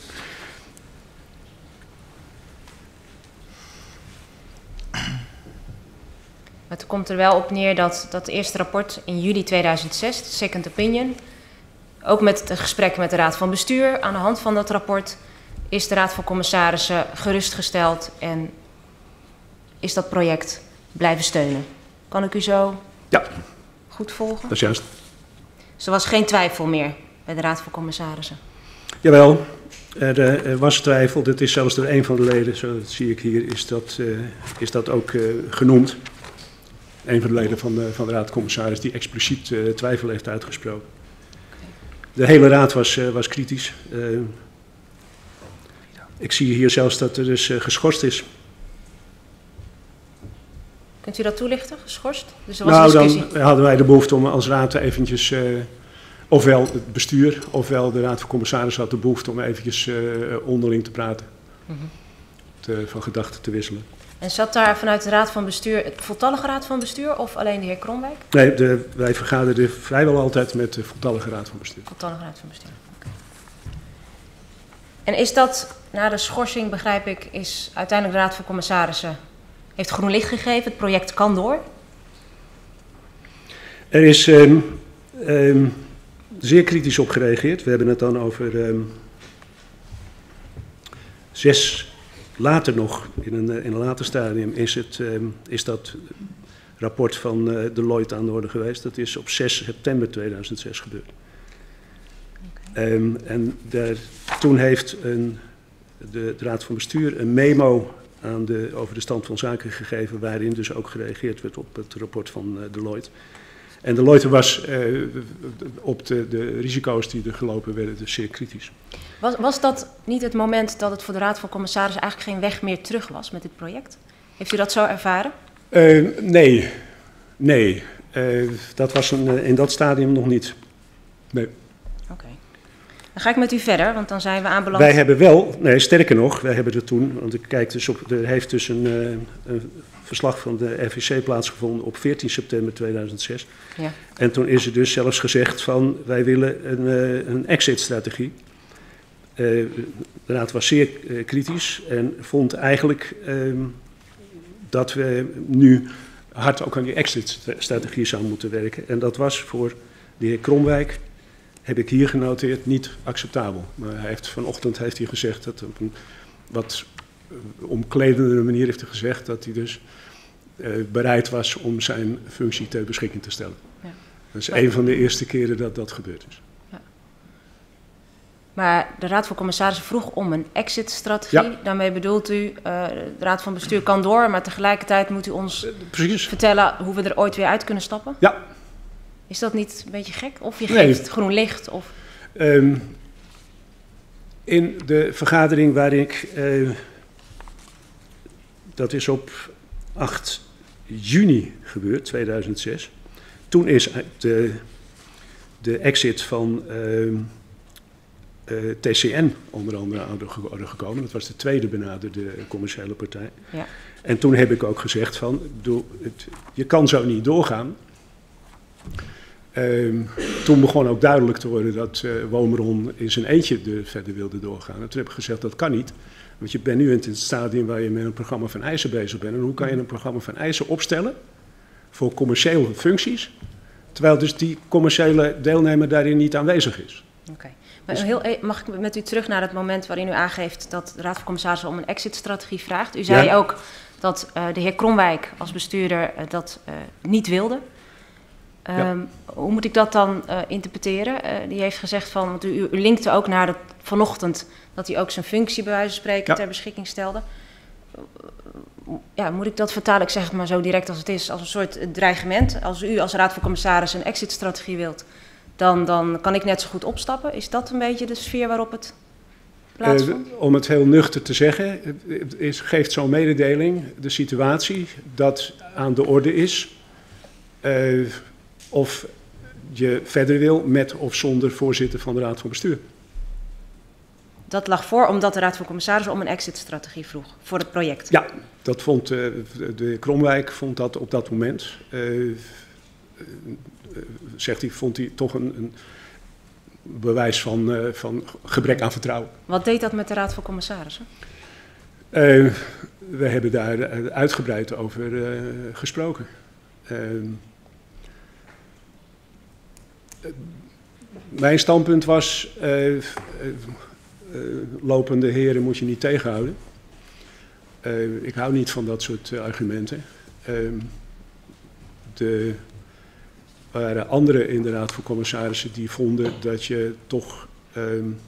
Het komt er wel op neer dat dat eerste rapport in juli tweeduizend zes, de second opinion, ook met het gesprek met de Raad van Bestuur, aan de hand van dat rapport is de Raad van Commissarissen gerustgesteld en is dat project blijven steunen. Kan ik u zo ja. goed volgen? Dat is juist. Dus er was geen twijfel meer bij de Raad van Commissarissen? Jawel, er, er was twijfel. Dat is zelfs door een van de leden, zo dat zie ik hier, is dat, uh, is dat ook uh, genoemd. Een van de leden van de, van de Raad van Commissarissen die expliciet uh, twijfel heeft uitgesproken. De hele raad was, uh, was kritisch. Uh, ik zie hier zelfs dat er dus uh, geschorst is. Kunt u dat toelichten, geschorst? Dus er was nou, een discussie. Dan hadden wij de behoefte om als raad eventjes, uh, ofwel het bestuur, ofwel de Raad van Commissarissen had de behoefte om eventjes uh, onderling te praten. Mm-hmm. te, van gedachten te wisselen. En zat daar vanuit de Raad van Bestuur, het voltallige Raad van Bestuur of alleen de heer Kromwijk? Nee, de, wij vergaderden vrijwel altijd met de voltallige Raad van Bestuur. Voltallige Raad van Bestuur, oké. Okay. En is dat, na de schorsing begrijp ik, is uiteindelijk de Raad van Commissarissen, heeft groen licht gegeven, het project kan door? Er is um, um, zeer kritisch op gereageerd. We hebben het dan over um, zes... Later nog, in een, in een later stadium, is, het, um, is dat rapport van uh, Deloitte aan de orde geweest. Dat is op zes september tweeduizend zes gebeurd. Okay. Um, en daar, toen heeft een, de, de Raad van Bestuur een memo aan de, over de stand van zaken gegeven, waarin dus ook gereageerd werd op het rapport van uh, Deloitte. En Deloitte was uh, op de, de risico's die er gelopen werden dus zeer kritisch. Was, was dat niet het moment dat het voor de Raad van Commissarissen eigenlijk geen weg meer terug was met dit project? Heeft u dat zo ervaren? Uh, nee, nee. Uh, dat was een, uh, in dat stadium nog niet. Nee. Oké. Okay. Dan ga ik met u verder, want dan zijn we aanbeland. Wij hebben wel, nee, sterker nog, wij hebben er toen, want ik kijk dus op, er heeft dus een, uh, een verslag van de R V C plaatsgevonden op veertien september tweeduizend zes. Ja. En toen is er dus zelfs gezegd van, wij willen een, uh, een exit-strategie. Uh, de Raad was zeer uh, kritisch en vond eigenlijk uh, dat we nu hard ook aan die exit-strategie zouden moeten werken. En dat was voor de heer Kromwijk, heb ik hier genoteerd, niet acceptabel. Maar hij heeft, vanochtend heeft hij gezegd, dat op een wat uh, omkledende manier heeft hij gezegd, dat hij dus uh, bereid was om zijn functie ter beschikking te stellen. Ja. Dat is een van de eerste keren dat dat gebeurd is. Maar de Raad van Commissarissen vroeg om een exit-strategie. Ja. Daarmee bedoelt u, uh, de Raad van Bestuur kan door, maar tegelijkertijd moet u ons uh, vertellen hoe we er ooit weer uit kunnen stappen? Ja. Is dat niet een beetje gek? Of je geeft nee. groen licht? Of... Um, in de vergadering waar ik, uh, dat is op acht juni gebeurd, tweeduizend zes. Toen is de, de exit van... Uh, Uh, T C N onder andere aan de orde gekomen. Dat was de tweede benaderde commerciële partij. Ja. En toen heb ik ook gezegd van, bedoel, het, je kan zo niet doorgaan. Uh, toen begon ook duidelijk te worden dat uh, Womeron in zijn eentje de, verder wilde doorgaan. En toen heb ik gezegd, dat kan niet. Want je bent nu in het stadium waar je met een programma van eisen bezig bent. En hoe kan je een programma van eisen opstellen voor commerciële functies, terwijl dus die commerciële deelnemer daarin niet aanwezig is. Oké. Okay. Maar heel, mag ik met u terug naar het moment waarin u aangeeft dat de Raad van Commissarissen om een exit-strategie vraagt? U zei ja. ook dat uh, de heer Kromwijk als bestuurder uh, dat uh, niet wilde. Um, Ja. Hoe moet ik dat dan uh, interpreteren? Uh, die heeft gezegd van, want u, u linkte ook naar het, vanochtend dat hij ook zijn functie bij wijze van spreken Ja. ter beschikking stelde. Ja, moet ik dat vertalen, ik zeg het maar zo direct als het is, als een soort dreigement. Als u als Raad van Commissarissen een exit-strategie wilt, dan, dan kan ik net zo goed opstappen. Is dat een beetje de sfeer waarop het plaatsvond? Uh, om het heel nuchter te zeggen, is, geeft zo'n mededeling de situatie dat aan de orde is uh, of je verder wil met of zonder voorzitter van de Raad van Bestuur. Dat lag voor omdat de Raad van Commissarissen om een exit-strategie vroeg voor het project. Ja, dat vond uh, de Kromwijk vond dat op dat moment. Uh, uh, zegt hij, vond hij toch een, een bewijs van, uh, van gebrek aan vertrouwen. Wat deed dat met de Raad van Commissarissen? Uh, we hebben daar uitgebreid over uh, gesproken. Uh, mijn standpunt was, uh, uh, uh, lopende heren moet je niet tegenhouden. Uh, ik hou niet van dat soort uh, argumenten. Uh, de, er waren anderen in de Raad van Commissarissen die vonden dat je toch uh,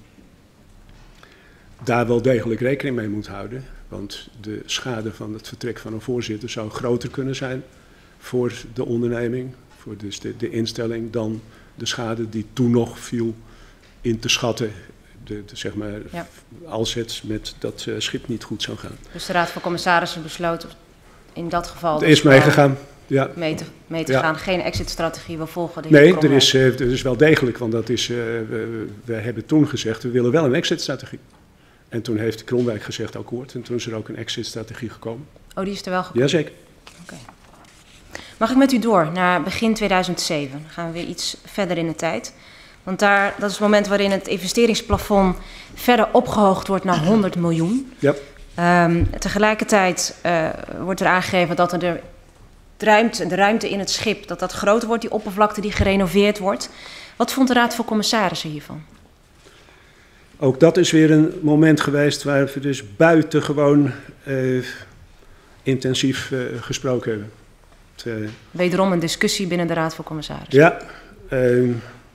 daar wel degelijk rekening mee moet houden. Want de schade van het vertrek van een voorzitter zou groter kunnen zijn voor de onderneming, voor dus de, de instelling, dan de schade die toen nog viel in te schatten, de, de, zeg maar, ja. als het met dat uh, schip niet goed zou gaan. Dus de Raad van Commissarissen besloot in dat geval... Het is meegegaan, ja. Mee te, mee te ja. gaan, geen exit-strategie wil volgen. De nee, er is, uh, er is wel degelijk, want dat is, uh, we, we hebben toen gezegd, we willen wel een exit-strategie. En toen heeft de Kromwijk gezegd akkoord en toen is er ook een exit-strategie gekomen. Oh, die is er wel gekomen? Jazeker. Okay. Mag ik met u door naar begin tweeduizend zeven? Dan gaan we weer iets verder in de tijd. Want daar, dat is het moment waarin het investeringsplafond verder opgehoogd wordt naar honderd miljoen. Ja. Um, tegelijkertijd uh, wordt er aangegeven dat er de ruimte, de ruimte in het schip, dat dat groter wordt, die oppervlakte die gerenoveerd wordt. Wat vond de Raad van Commissarissen hiervan? Ook dat is weer een moment geweest waar we dus buitengewoon uh, intensief uh, gesproken hebben. Het, uh, Wederom een discussie binnen de Raad van Commissarissen. Ja, uh,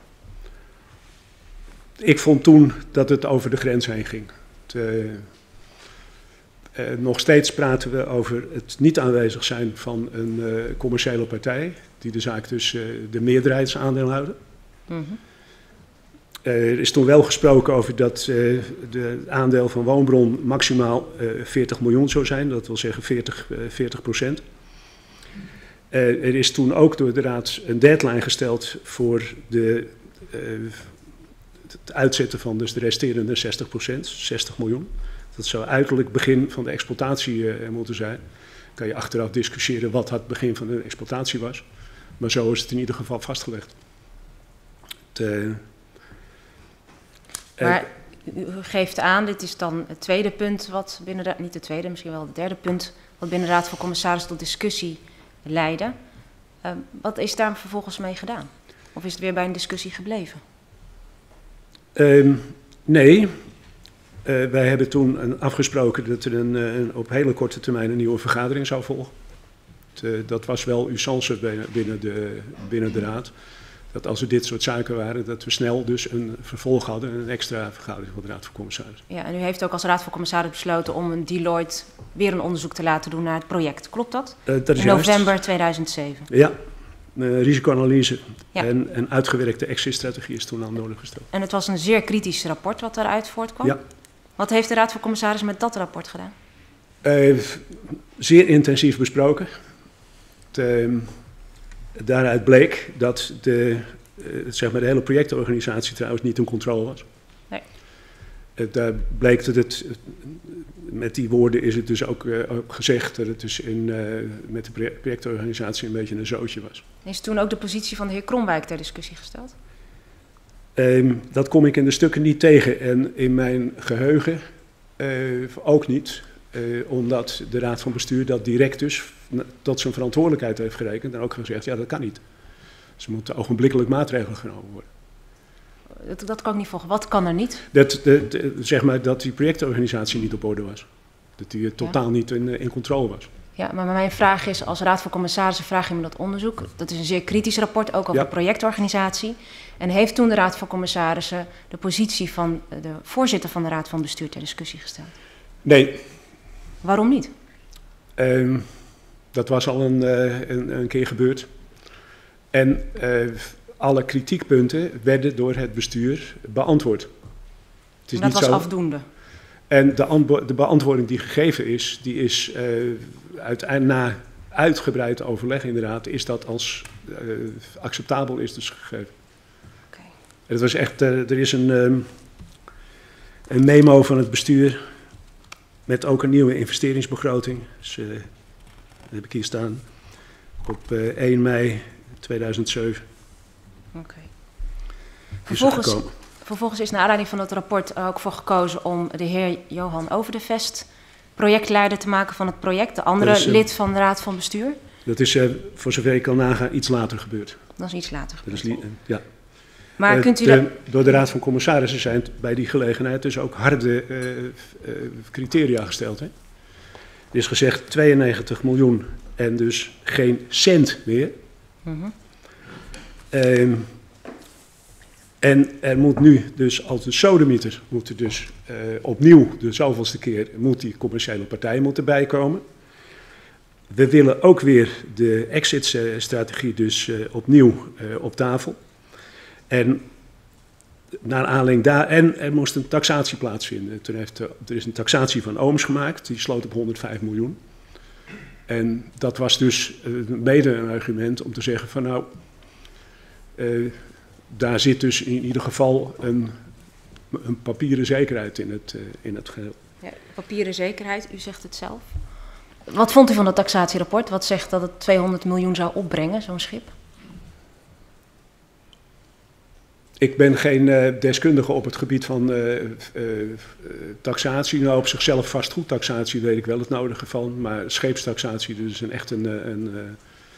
ik vond toen dat het over de grens heen ging. Het, uh, uh, nog steeds praten we over het niet aanwezig zijn van een uh, commerciële partij, die de zaak dus uh, de meerderheidsaandeel Mm-hmm. Uh, er is toen wel gesproken over dat uh, de aandeel van Woonbron maximaal uh, veertig miljoen zou zijn, dat wil zeggen veertig procent. Uh, er is toen ook door de Raad een deadline gesteld voor de, uh, het uitzetten van dus de resterende zestig procent, zestig miljoen. Dat zou uiterlijk begin van de exploitatie uh, moeten zijn. Dan kan je achteraf discussiëren wat het begin van de exploitatie was. Maar zo is het in ieder geval vastgelegd. Het, uh, Maar u geeft aan, dit is dan het tweede punt wat binnen de, niet het tweede, misschien wel het derde punt, wat binnen de Raad van Commissarissen tot discussie leidde. Uh, wat is daar vervolgens mee gedaan? Of is het weer bij een discussie gebleven? Uh, nee, uh, wij hebben toen een afgesproken dat er een, een, op hele korte termijn een nieuwe vergadering zou volgen. Het, uh, dat was wel usance binnen de, binnen de Raad. Dat als er dit soort zaken waren, dat we snel dus een vervolg hadden en een extra vergadering van de Raad van Commissarissen. Ja, en u heeft ook als Raad van Commissarissen besloten om een Deloitte weer een onderzoek te laten doen naar het project. Klopt dat? Uh, dat is In november juist. tweeduizend zeven. Ja, uh, risicoanalyse ja. en een uitgewerkte exit-strategie is toen aan nodig gesteld. En het was een zeer kritisch rapport wat daaruit voortkwam? Ja. Wat heeft de Raad van Commissarissen met dat rapport gedaan? Uh, zeer intensief besproken. Het, uh, Daaruit bleek dat de, uh, zeg maar de hele projectorganisatie trouwens niet in controle was. Nee. Uh, daar bleek dat het, uh, met die woorden is het dus ook, uh, ook gezegd dat het dus in, uh, met de projectorganisatie een beetje een zootje was. Is toen ook de positie van de heer Kromwijk ter discussie gesteld? Um, dat kom ik in de stukken niet tegen en in mijn geheugen uh, ook niet. Uh, omdat de Raad van Bestuur dat direct dus tot zijn verantwoordelijkheid heeft gerekend en ook gezegd, ja dat kan niet. Dus er moeten ogenblikkelijk maatregelen genomen worden. Dat, dat kan ik niet volgen. Wat kan er niet? Dat, de, de, zeg maar, dat die projectorganisatie niet op orde was. Dat die totaal ja. niet in, in controle was. Ja, maar mijn vraag is, als Raad van Commissarissen vraag je me dat onderzoek. Dat is een zeer kritisch rapport, ook over Ja. de projectorganisatie. En heeft toen de Raad van Commissarissen de positie van de voorzitter van de Raad van Bestuur ter discussie gesteld? Nee, Waarom niet? uh, dat was al een, uh, een, een keer gebeurd. En uh, alle kritiekpunten werden door het bestuur beantwoord. Het is dat niet was zo. afdoende. En de, antwo- de beantwoording die gegeven is, die is uh, uiteindelijk na uitgebreid overleg inderdaad, is dat als uh, acceptabel is dus gegeven. Okay. Het was echt, uh, er is een, um, een memo van het bestuur met ook een nieuwe investeringsbegroting. Dus, uh, dat heb ik hier staan. Op uh, één mei tweeduizend zeven. Oké. Okay. Is Vervolgens, vervolgens is naar aanleiding van het rapport ook voor gekozen om de heer Johan Overdevest projectleider te maken van het project. De andere is, uh, lid van de Raad van Bestuur. Dat is, uh, voor zover ik kan nagaan, iets later gebeurd. Dat is iets later Dat gebeurd. is, uh, ja. Maar Uh, kunt u de, dat... Door de Raad van Commissarissen zijn bij die gelegenheid dus ook harde uh, uh, criteria gesteld. Hè? Er is gezegd tweeënnegentig miljoen en dus geen cent meer. Mm-hmm. Um, en er moet nu dus als de sodemieter moet er dus uh, opnieuw de zoveelste keer moet die commerciële partij moeten bijkomen. We willen ook weer de exit-strategie dus uh, opnieuw uh, op tafel. En naar aanleiding daar, en er moest een taxatie plaatsvinden. Toen heeft, uh, er is een taxatie van Ooms gemaakt, die sloot op honderdvijf miljoen. En dat was dus uh, mede een argument om te zeggen van nou, uh, daar zit dus in ieder geval een, een papieren zekerheid in het, uh, in het geheel. Ja, papieren zekerheid, u zegt het zelf. Wat vond u van het taxatierapport? Wat zegt dat het tweehonderd miljoen zou opbrengen, zo'n schip? Ik ben geen uh, deskundige op het gebied van uh, uh, uh, taxatie. Nou, op zichzelf vastgoedtaxatie weet ik wel het nodige van. Maar scheepstaxatie, dus een echt een, een, een,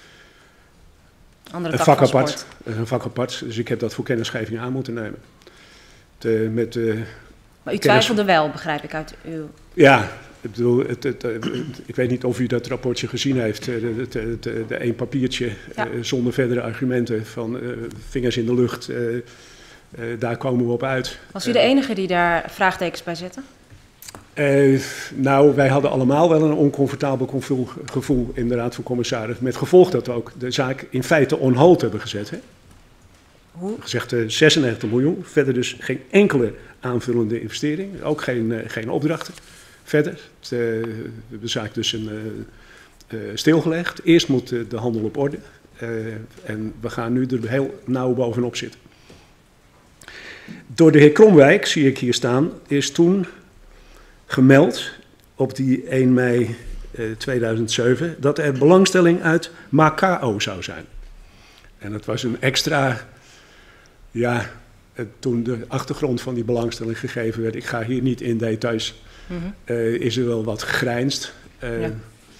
Andere een tak vak van apart. sport. Een vak apart. Dus ik heb dat voor kennisgeving aan moeten nemen. De, met, uh, Maar u twijfelde wel, begrijp ik uit uw... ja, ik bedoel, het, het, het, ik weet niet of u dat rapportje gezien heeft. De, de, de, de, de één papiertje Ja. uh, zonder verdere argumenten van uh, vingers in de lucht. Uh, Uh, daar komen we op uit. Was u de enige die daar vraagtekens bij zette? Uh, nou, wij hadden allemaal wel een oncomfortabel gevoel, gevoel in de Raad van Commissarissen. Met gevolg dat we ook de zaak in feite on hold hebben gezet. Hè? Hoe? Gezegd uh, zesennegentig miljoen. Verder dus geen enkele aanvullende investering. Ook geen, uh, geen opdrachten. Verder. Het, uh, we hebben de zaak dus een, uh, uh, stilgelegd. Eerst moet uh, de handel op orde. Uh, en we gaan nu er heel nauw bovenop zitten. Door de heer Kromwijk, zie ik hier staan, is toen gemeld op die één mei tweeduizend zeven dat er belangstelling uit Macao zou zijn. En dat was een extra, ja, toen de achtergrond van die belangstelling gegeven werd, ik ga hier niet in details, mm-hmm. uh, is er wel wat gegrijnsd. Uh, ja.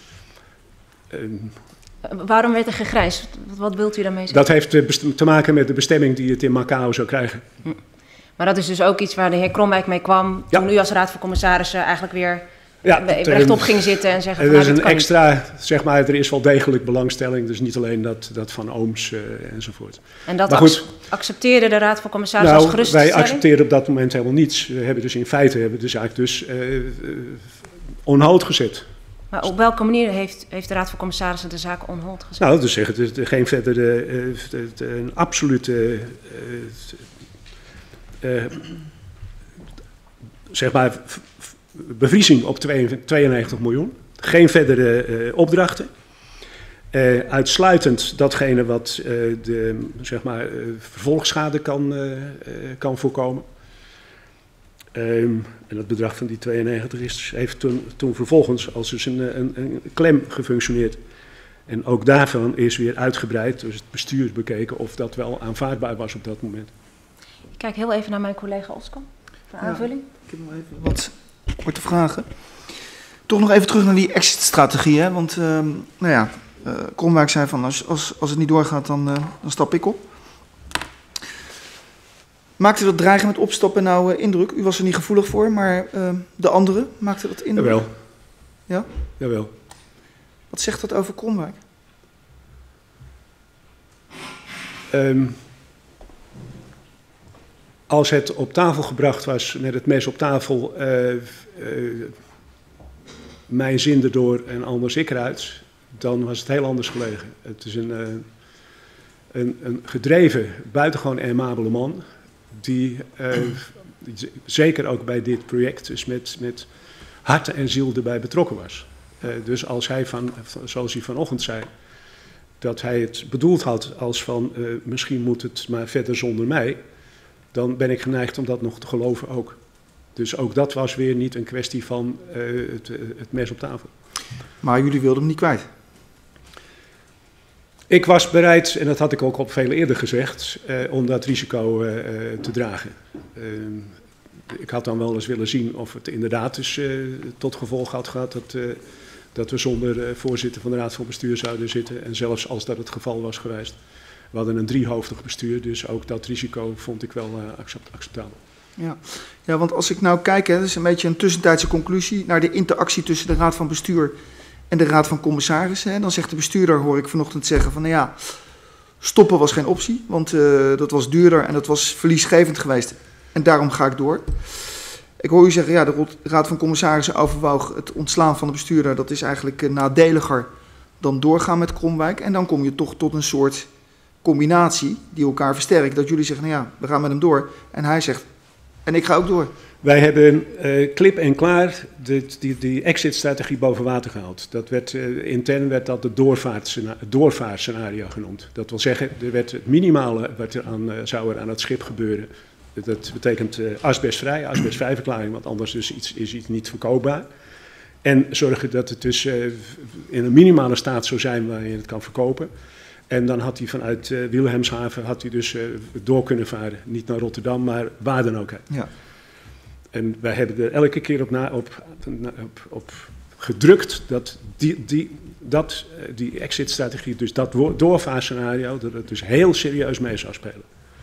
uh, Waarom werd er gegrijsd? Wat, wat wilt u daarmee zeggen? Dat heeft te maken met de bestemming die het in Macao zou krijgen. Hm. Maar dat is dus ook iets waar de heer Kromwijk mee kwam toen ja. u als Raad van Commissarissen eigenlijk weer ja, rechtop ging zitten en zeggen van er is nou, een extra, niet. zeg maar, er is wel degelijk belangstelling, dus niet alleen dat, dat van Ooms uh, enzovoort. En dat ac accepteerde de Raad van Commissarissen nou, als geruststelling? Wij accepteerden op dat moment helemaal niets. We hebben dus in feite hebben de zaak dus uh, uh, on hold gezet. Maar op welke manier heeft, heeft de Raad van Commissarissen de zaak on hold gezet? Nou, dus zeggen het is geen verdere, uh, uh, een absolute, uh, uh, zeg maar, bevriezing op tweeënnegentig miljoen. Geen verdere uh, opdrachten. Uh, uitsluitend datgene wat uh, de, zeg maar, uh, vervolgschade kan, uh, uh, kan voorkomen. Um, en dat bedrag van die tweeënnegentig is, heeft toen, toen vervolgens als dus een, een, een klem gefunctioneerd. En ook daarvan is weer uitgebreid, dus het bestuur bekeken of dat wel aanvaardbaar was op dat moment. Ik kijk heel even naar mijn collega Oskam voor ja, aanvulling. Ik heb nog even wat korte vragen. Toch nog even terug naar die exit-strategie, hè? Want uh, nou ja, uh, Kromwijk zei van als, als, als het niet doorgaat, dan, uh, dan stap ik op. Maakte dat dreigen met opstappen nou uh, indruk? U was er niet gevoelig voor, maar uh, de anderen maakte dat indruk? Jawel. Ja? Jawel. Wat zegt dat over Kromwijk? Um, als het op tafel gebracht was, met het mes op tafel, uh, uh, mijn zin erdoor en anders ik eruit, dan was het heel anders gelegen. Het is een, uh, een, een gedreven, buitengewoon aimabele man, die uh, zeker ook bij dit project dus met, met hart en ziel erbij betrokken was. Uh, dus als hij, van, zoals hij vanochtend zei, dat hij het bedoeld had als van uh, misschien moet het maar verder zonder mij, dan ben ik geneigd om dat nog te geloven ook. Dus ook dat was weer niet een kwestie van uh, het, het mes op tafel. Maar jullie wilden hem niet kwijt? Ik was bereid, en dat had ik ook al veel eerder gezegd, uh, om dat risico uh, te dragen. Uh, ik had dan wel eens willen zien of het inderdaad dus uh, tot gevolg had gehad dat, uh, dat we zonder uh, voorzitter van de Raad van Bestuur zouden zitten. En zelfs als dat het geval was geweest. We hadden een driehoofdig bestuur, dus ook dat risico vond ik wel uh, accept, acceptabel. Ja. ja, want als ik nou kijk, hè, dat is een beetje een tussentijdse conclusie naar de interactie tussen de Raad van Bestuur en de Raad van Commissarissen. Hè. Dan zegt de bestuurder, hoor ik vanochtend zeggen van, nou ja, stoppen was geen optie, want uh, dat was duurder en dat was verliesgevend geweest. En daarom ga ik door. Ik hoor u zeggen, ja, de Raad van Commissarissen overwoog het ontslaan van de bestuurder. Dat is eigenlijk uh, nadeliger dan doorgaan met Kromwijk. En dan kom je toch tot een soort combinatie die elkaar versterkt. Dat jullie zeggen, nou ja, we gaan met hem door. En hij zegt, en ik ga ook door. Wij hebben uh, klip en klaar de, die, die exit-strategie boven water gehaald. Dat werd, uh, intern werd dat het doorvaartscenario genoemd. Dat wil zeggen, er werd het minimale wat er aan, uh, zou er aan het schip gebeuren. Dat betekent uh, asbestvrij, asbestvrij verklaring, want anders dus iets, is iets niet verkoopbaar. En zorgen dat het dus uh, in een minimale staat zou zijn waarin je het kan verkopen. En dan had hij vanuit uh, Wilhelmshaven had hij dus uh, door kunnen varen. Niet naar Rotterdam, maar waar dan ook. Ja. En wij hebben er elke keer op, na, op, op, op gedrukt dat die, die, dat, die exit-strategie, dus dat doorvaarscenario, dat het dus heel serieus mee zou spelen.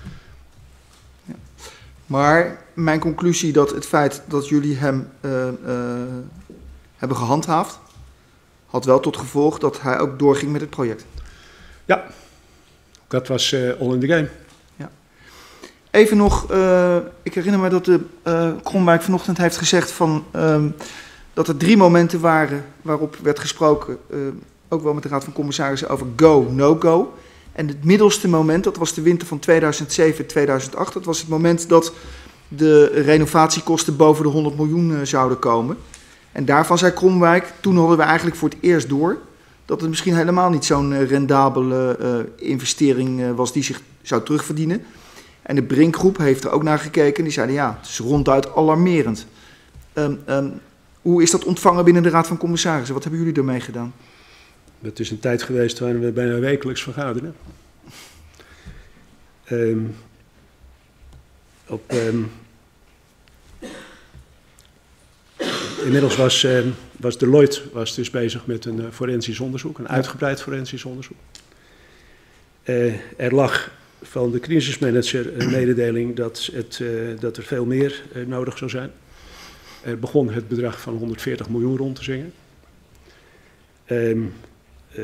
Ja. Maar mijn conclusie dat het feit dat jullie hem uh, uh, hebben gehandhaafd, had wel tot gevolg dat hij ook doorging met het project. Ja, dat was uh, all in the game. Ja. Even nog, uh, ik herinner me dat de uh, Kromwijk vanochtend heeft gezegd van, uh, dat er drie momenten waren waarop werd gesproken, uh, ook wel met de Raad van Commissarissen, over go, no go. En het middelste moment, dat was de winter van tweeduizend zeven tweeduizend acht, dat was het moment dat de renovatiekosten boven de honderd miljoen uh, zouden komen. En daarvan zei Kromwijk, toen hadden we eigenlijk voor het eerst door dat het misschien helemaal niet zo'n uh, rendabele uh, investering uh, was die zich zou terugverdienen. En de Brinkgroep heeft er ook naar gekeken en die zeiden ja, het is ronduit alarmerend. Um, um, hoe is dat ontvangen binnen de Raad van Commissarissen? Wat hebben jullie ermee gedaan? Het is een tijd geweest waarin we bijna wekelijks vergaderen. Um, op, um, inmiddels was, uh, was Deloitte was dus bezig met een uh, forensisch onderzoek, een uitgebreid forensisch onderzoek. Uh, er lag van de crisismanager een mededeling dat, het, uh, dat er veel meer uh, nodig zou zijn. Er begon het bedrag van honderdveertig miljoen rond te zingen. Um, uh,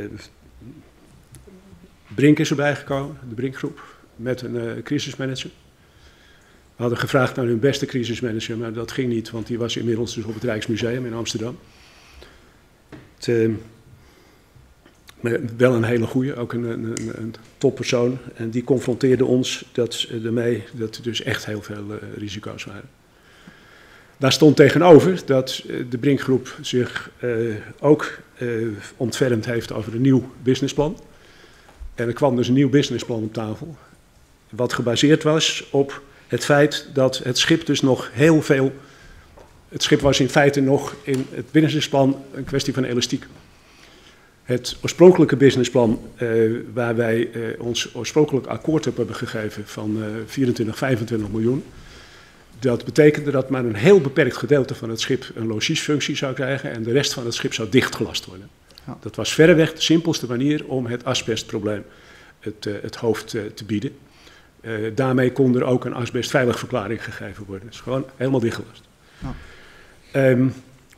Brink is erbij gekomen, de Brinkgroep, met een uh, crisismanager. We hadden gevraagd naar hun beste crisismanager, maar dat ging niet, want die was inmiddels dus op het Rijksmuseum in Amsterdam. Het, uh, maar wel een hele goeie, ook een, een, een toppersoon. En die confronteerde ons dat, uh, ermee dat er dus echt heel veel uh, risico's waren. Daar stond tegenover dat uh, de Brinkgroep zich uh, ook uh, ontfermd heeft over een nieuw businessplan. En er kwam dus een nieuw businessplan op tafel, wat gebaseerd was op het feit dat het schip dus nog heel veel... Het schip was in feite nog in het businessplan een kwestie van elastiek. Het oorspronkelijke businessplan, uh, waar wij uh, ons oorspronkelijk akkoord op hebben gegeven van uh, vierentwintig, vijfentwintig miljoen... Dat betekende dat maar een heel beperkt gedeelte van het schip een logiesfunctie zou krijgen en de rest van het schip zou dichtgelast worden. Ja. Dat was verreweg de simpelste manier om het asbestprobleem het, uh, het hoofd uh, te bieden. Uh, daarmee kon er ook een asbestveiligverklaring gegeven worden. Dus gewoon helemaal dichtgelast. Ja. Um,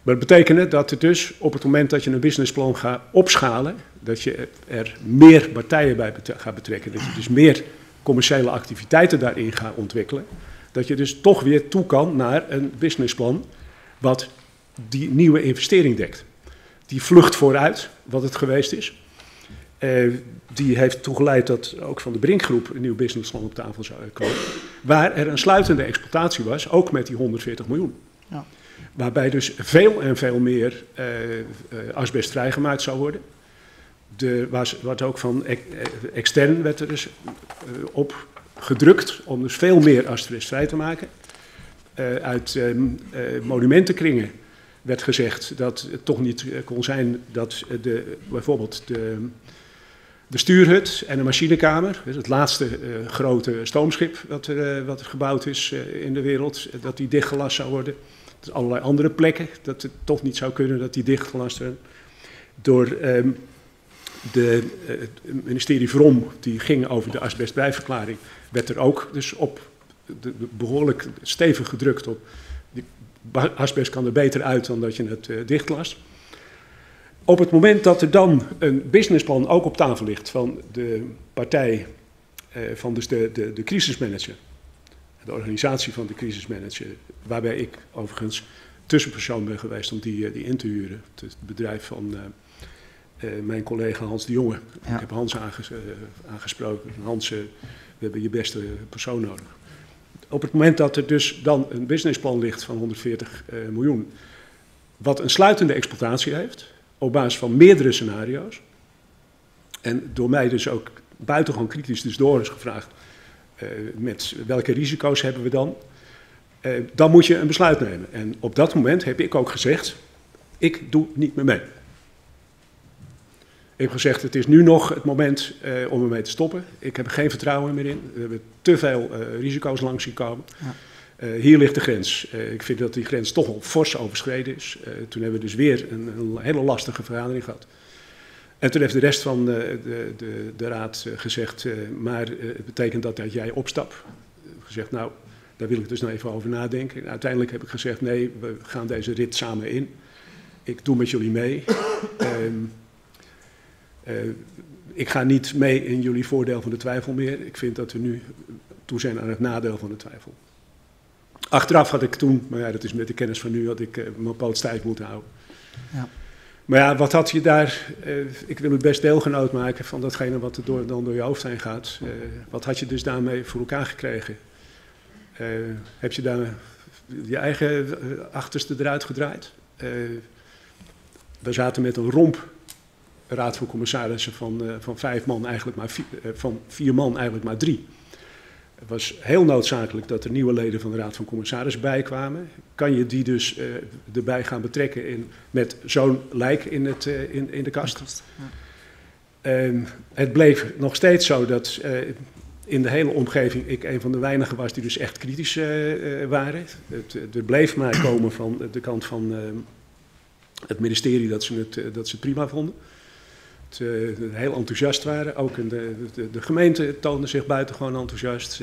Maar dat betekent dat er dus op het moment dat je een businessplan gaat opschalen, dat je er meer partijen bij gaat betrekken, dat je dus meer commerciële activiteiten daarin gaat ontwikkelen, dat je dus toch weer toe kan naar een businessplan wat die nieuwe investering dekt. Die vlucht vooruit, wat het geweest is, uh, die heeft toegeleid dat ook van de Brinkgroep een nieuw businessplan op tafel zou komen, waar er een sluitende exploitatie was, ook met die honderdveertig miljoen. Ja. Waarbij dus veel en veel meer uh, uh, asbest vrijgemaakt zou worden. Er was wat ook van ex, extern werd er dus uh, op gedrukt om dus veel meer asbest vrij te maken. Uh, uit uh, uh, monumentenkringen werd gezegd dat het toch niet uh, kon zijn dat uh, de, bijvoorbeeld de, de stuurhut en de machinekamer, dus het laatste uh, grote stoomschip wat er, uh, wat er gebouwd is uh, in de wereld, uh, dat die dichtgelast zou worden. Dus allerlei andere plekken, dat het toch niet zou kunnen dat die dichtgelast werden. Door um, de, uh, het ministerie Vrom, die ging over de asbestbijverklaring, werd er ook dus op de, de behoorlijk stevig gedrukt op. Die asbest kan er beter uit dan dat je het uh, dichtlast. Op het moment dat er dan een businessplan ook op tafel ligt van de partij, uh, van dus de, de, de crisismanager, de organisatie van de crisismanager, waarbij ik overigens tussenpersoon ben geweest om die, die in te huren. Het bedrijf van uh, uh, mijn collega Hans de Jonge. Ja. Ik heb Hans aanges, uh, aangesproken. Hans, uh, we hebben je beste persoon nodig. Op het moment dat er dus dan een businessplan ligt van honderdveertig uh, miljoen, wat een sluitende exploitatie heeft, op basis van meerdere scenario's, en door mij dus ook buitengewoon kritisch dus door is gevraagd, Uh, met welke risico's hebben we dan, uh, dan moet je een besluit nemen. En op dat moment heb ik ook gezegd, ik doe niet meer mee. Ik heb gezegd, het is nu nog het moment uh, om ermee te stoppen. Ik heb er geen vertrouwen meer in. We hebben te veel uh, risico's langs zien komen. Ja. Uh, hier ligt de grens. Uh, ik vind dat die grens toch al fors overschreden is. Uh, toen hebben we dus weer een, een hele lastige vergadering gehad. En toen heeft de rest van de, de, de, de raad gezegd, uh, maar uh, het betekent dat, dat jij opstapt. Gezegd, nou, daar wil ik dus nog even over nadenken. En uiteindelijk heb ik gezegd, nee, we gaan deze rit samen in. Ik doe met jullie mee. um, uh, ik ga niet mee in jullie voordeel van de twijfel meer. Ik vind dat we nu toe zijn aan het nadeel van de twijfel. Achteraf had ik toen, maar ja, dat is met de kennis van nu, had ik uh, mijn poot stijf moeten houden. Ja. Maar ja, wat had je daar, uh, ik wil het best deelgenoot maken van datgene wat er door, dan door je hoofd heen gaat. Uh, wat had je dus daarmee voor elkaar gekregen? Uh, heb je daar je eigen uh, achterste eruit gedraaid? Uh, we zaten met een romp raad van commissarissen van, uh, van vijf man, eigenlijk maar vier, uh, van vier man eigenlijk maar drie. Het was heel noodzakelijk dat er nieuwe leden van de Raad van Commissarissen bijkwamen. Kan je die dus uh, erbij gaan betrekken in, met zo'n lijk in, het, uh, in, in de kast? Ja. Uh, het bleef nog steeds zo dat uh, in de hele omgeving ik een van de weinigen was die dus echt kritisch uh, uh, waren. Het, er bleef maar komen van de kant van uh, het ministerie dat ze het, uh, dat ze het prima vonden. Het, uh, heel enthousiast waren. Ook in de, de, de gemeente toonde zich buitengewoon enthousiast. Uh,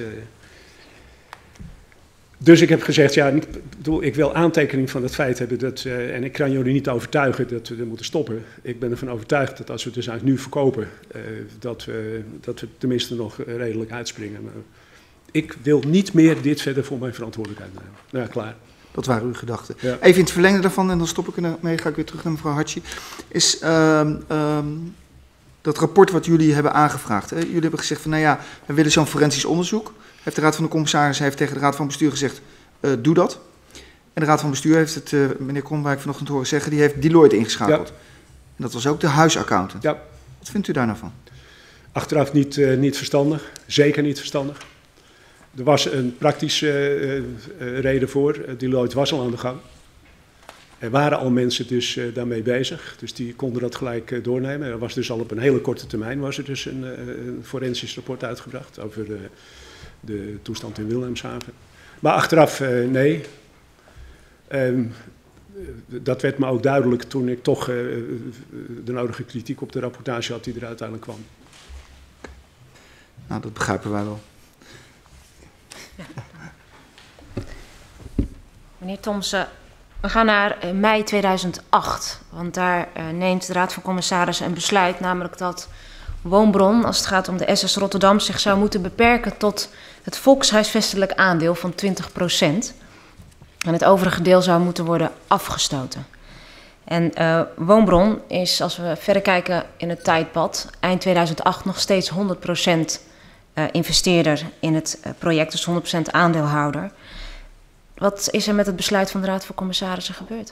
dus ik heb gezegd, ja, ik, bedoel, ik wil aantekening van het feit hebben dat, uh, en ik kan jullie niet overtuigen dat we er moeten stoppen. Ik ben ervan overtuigd dat als we het dus eigenlijk nu verkopen, uh, dat, we, dat we tenminste nog redelijk uitspringen. Maar ik wil niet meer dit verder voor mijn verantwoordelijkheid nemen. Nou ja, klaar. Dat waren uw gedachten. Ja. Even in het verlengde daarvan, en dan stop ik ermee, ga ik weer terug naar mevrouw Hatschi. Is um, um, dat rapport wat jullie hebben aangevraagd. Hè? Jullie hebben gezegd van, nou ja, we willen zo'n forensisch onderzoek. Heeft de Raad van de Commissarissen heeft tegen de Raad van Bestuur gezegd, uh, doe dat. En de Raad van Bestuur heeft het, uh, meneer Kromwijk vanochtend horen zeggen, die heeft Deloitte ingeschakeld. Ja. En dat was ook de huisaccountant. Ja. Wat vindt u daar nou van? Achteraf niet, uh, niet verstandig, zeker niet verstandig. Er was een praktische uh, uh, reden voor. Uh, Deloitte was al aan de gang. Er waren al mensen dus uh, daarmee bezig, dus die konden dat gelijk uh, doornemen. Er was dus al op een hele korte termijn was er dus een, uh, een forensisch rapport uitgebracht over uh, de toestand in Wilhelmshaven. Maar achteraf uh, nee. Um, dat werd me ook duidelijk toen ik toch uh, de nodige kritiek op de rapportage had die er uiteindelijk kwam. Nou, dat begrijpen wij wel. Ja. Meneer Thomsen, We gaan naar uh, mei tweeduizend acht, want daar uh, neemt de Raad van Commissarissen een besluit, namelijk dat Woonbron, als het gaat om de S S Rotterdam, zich zou moeten beperken tot het volkshuisvestelijk aandeel van twintig procent. En het overige deel zou moeten worden afgestoten. En uh, Woonbron is, als we verder kijken in het tijdpad, eind tweeduizend acht nog steeds honderd procent uh, investeerder in het uh, project, dus honderd procent aandeelhouder. Wat is er met het besluit van de Raad van Commissarissen gebeurd?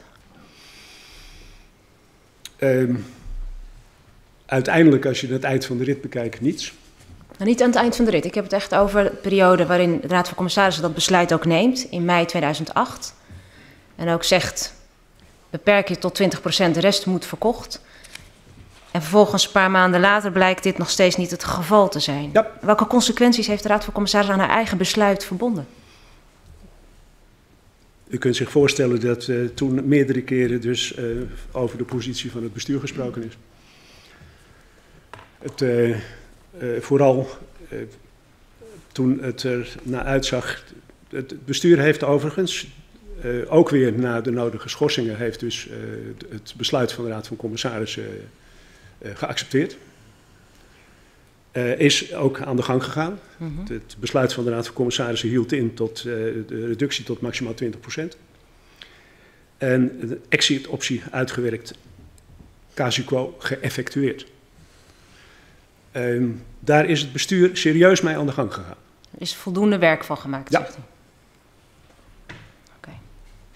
Um, uiteindelijk, als je het eind van de rit bekijkt, niets. Nou, niet aan het eind van de rit. Ik heb het echt over de periode waarin de Raad van Commissarissen dat besluit ook neemt, in mei tweeduizend acht. En ook zegt, beperk je tot twintig procent, de rest moet verkocht. En vervolgens, een paar maanden later, blijkt dit nog steeds niet het geval te zijn. Ja. Welke consequenties heeft de Raad van Commissarissen aan haar eigen besluit verbonden? U kunt zich voorstellen dat uh, toen meerdere keren dus uh, over de positie van het bestuur gesproken is. Het, uh, uh, vooral uh, toen het er naar uitzag. Het bestuur heeft overigens, uh, ook weer na de nodige schorsingen, heeft dus uh, het besluit van de Raad van Commissarissen uh, uh, geaccepteerd. Uh, is ook aan de gang gegaan. Mm-hmm. Het besluit van de Raad van Commissarissen hield in tot uh, de reductie tot maximaal twintig procent. En de exit-optie uitgewerkt, casu quo geëffectueerd. Uh, daar is het bestuur serieus mee aan de gang gegaan. Er is voldoende werk van gemaakt, ja. Zegt u. Okay.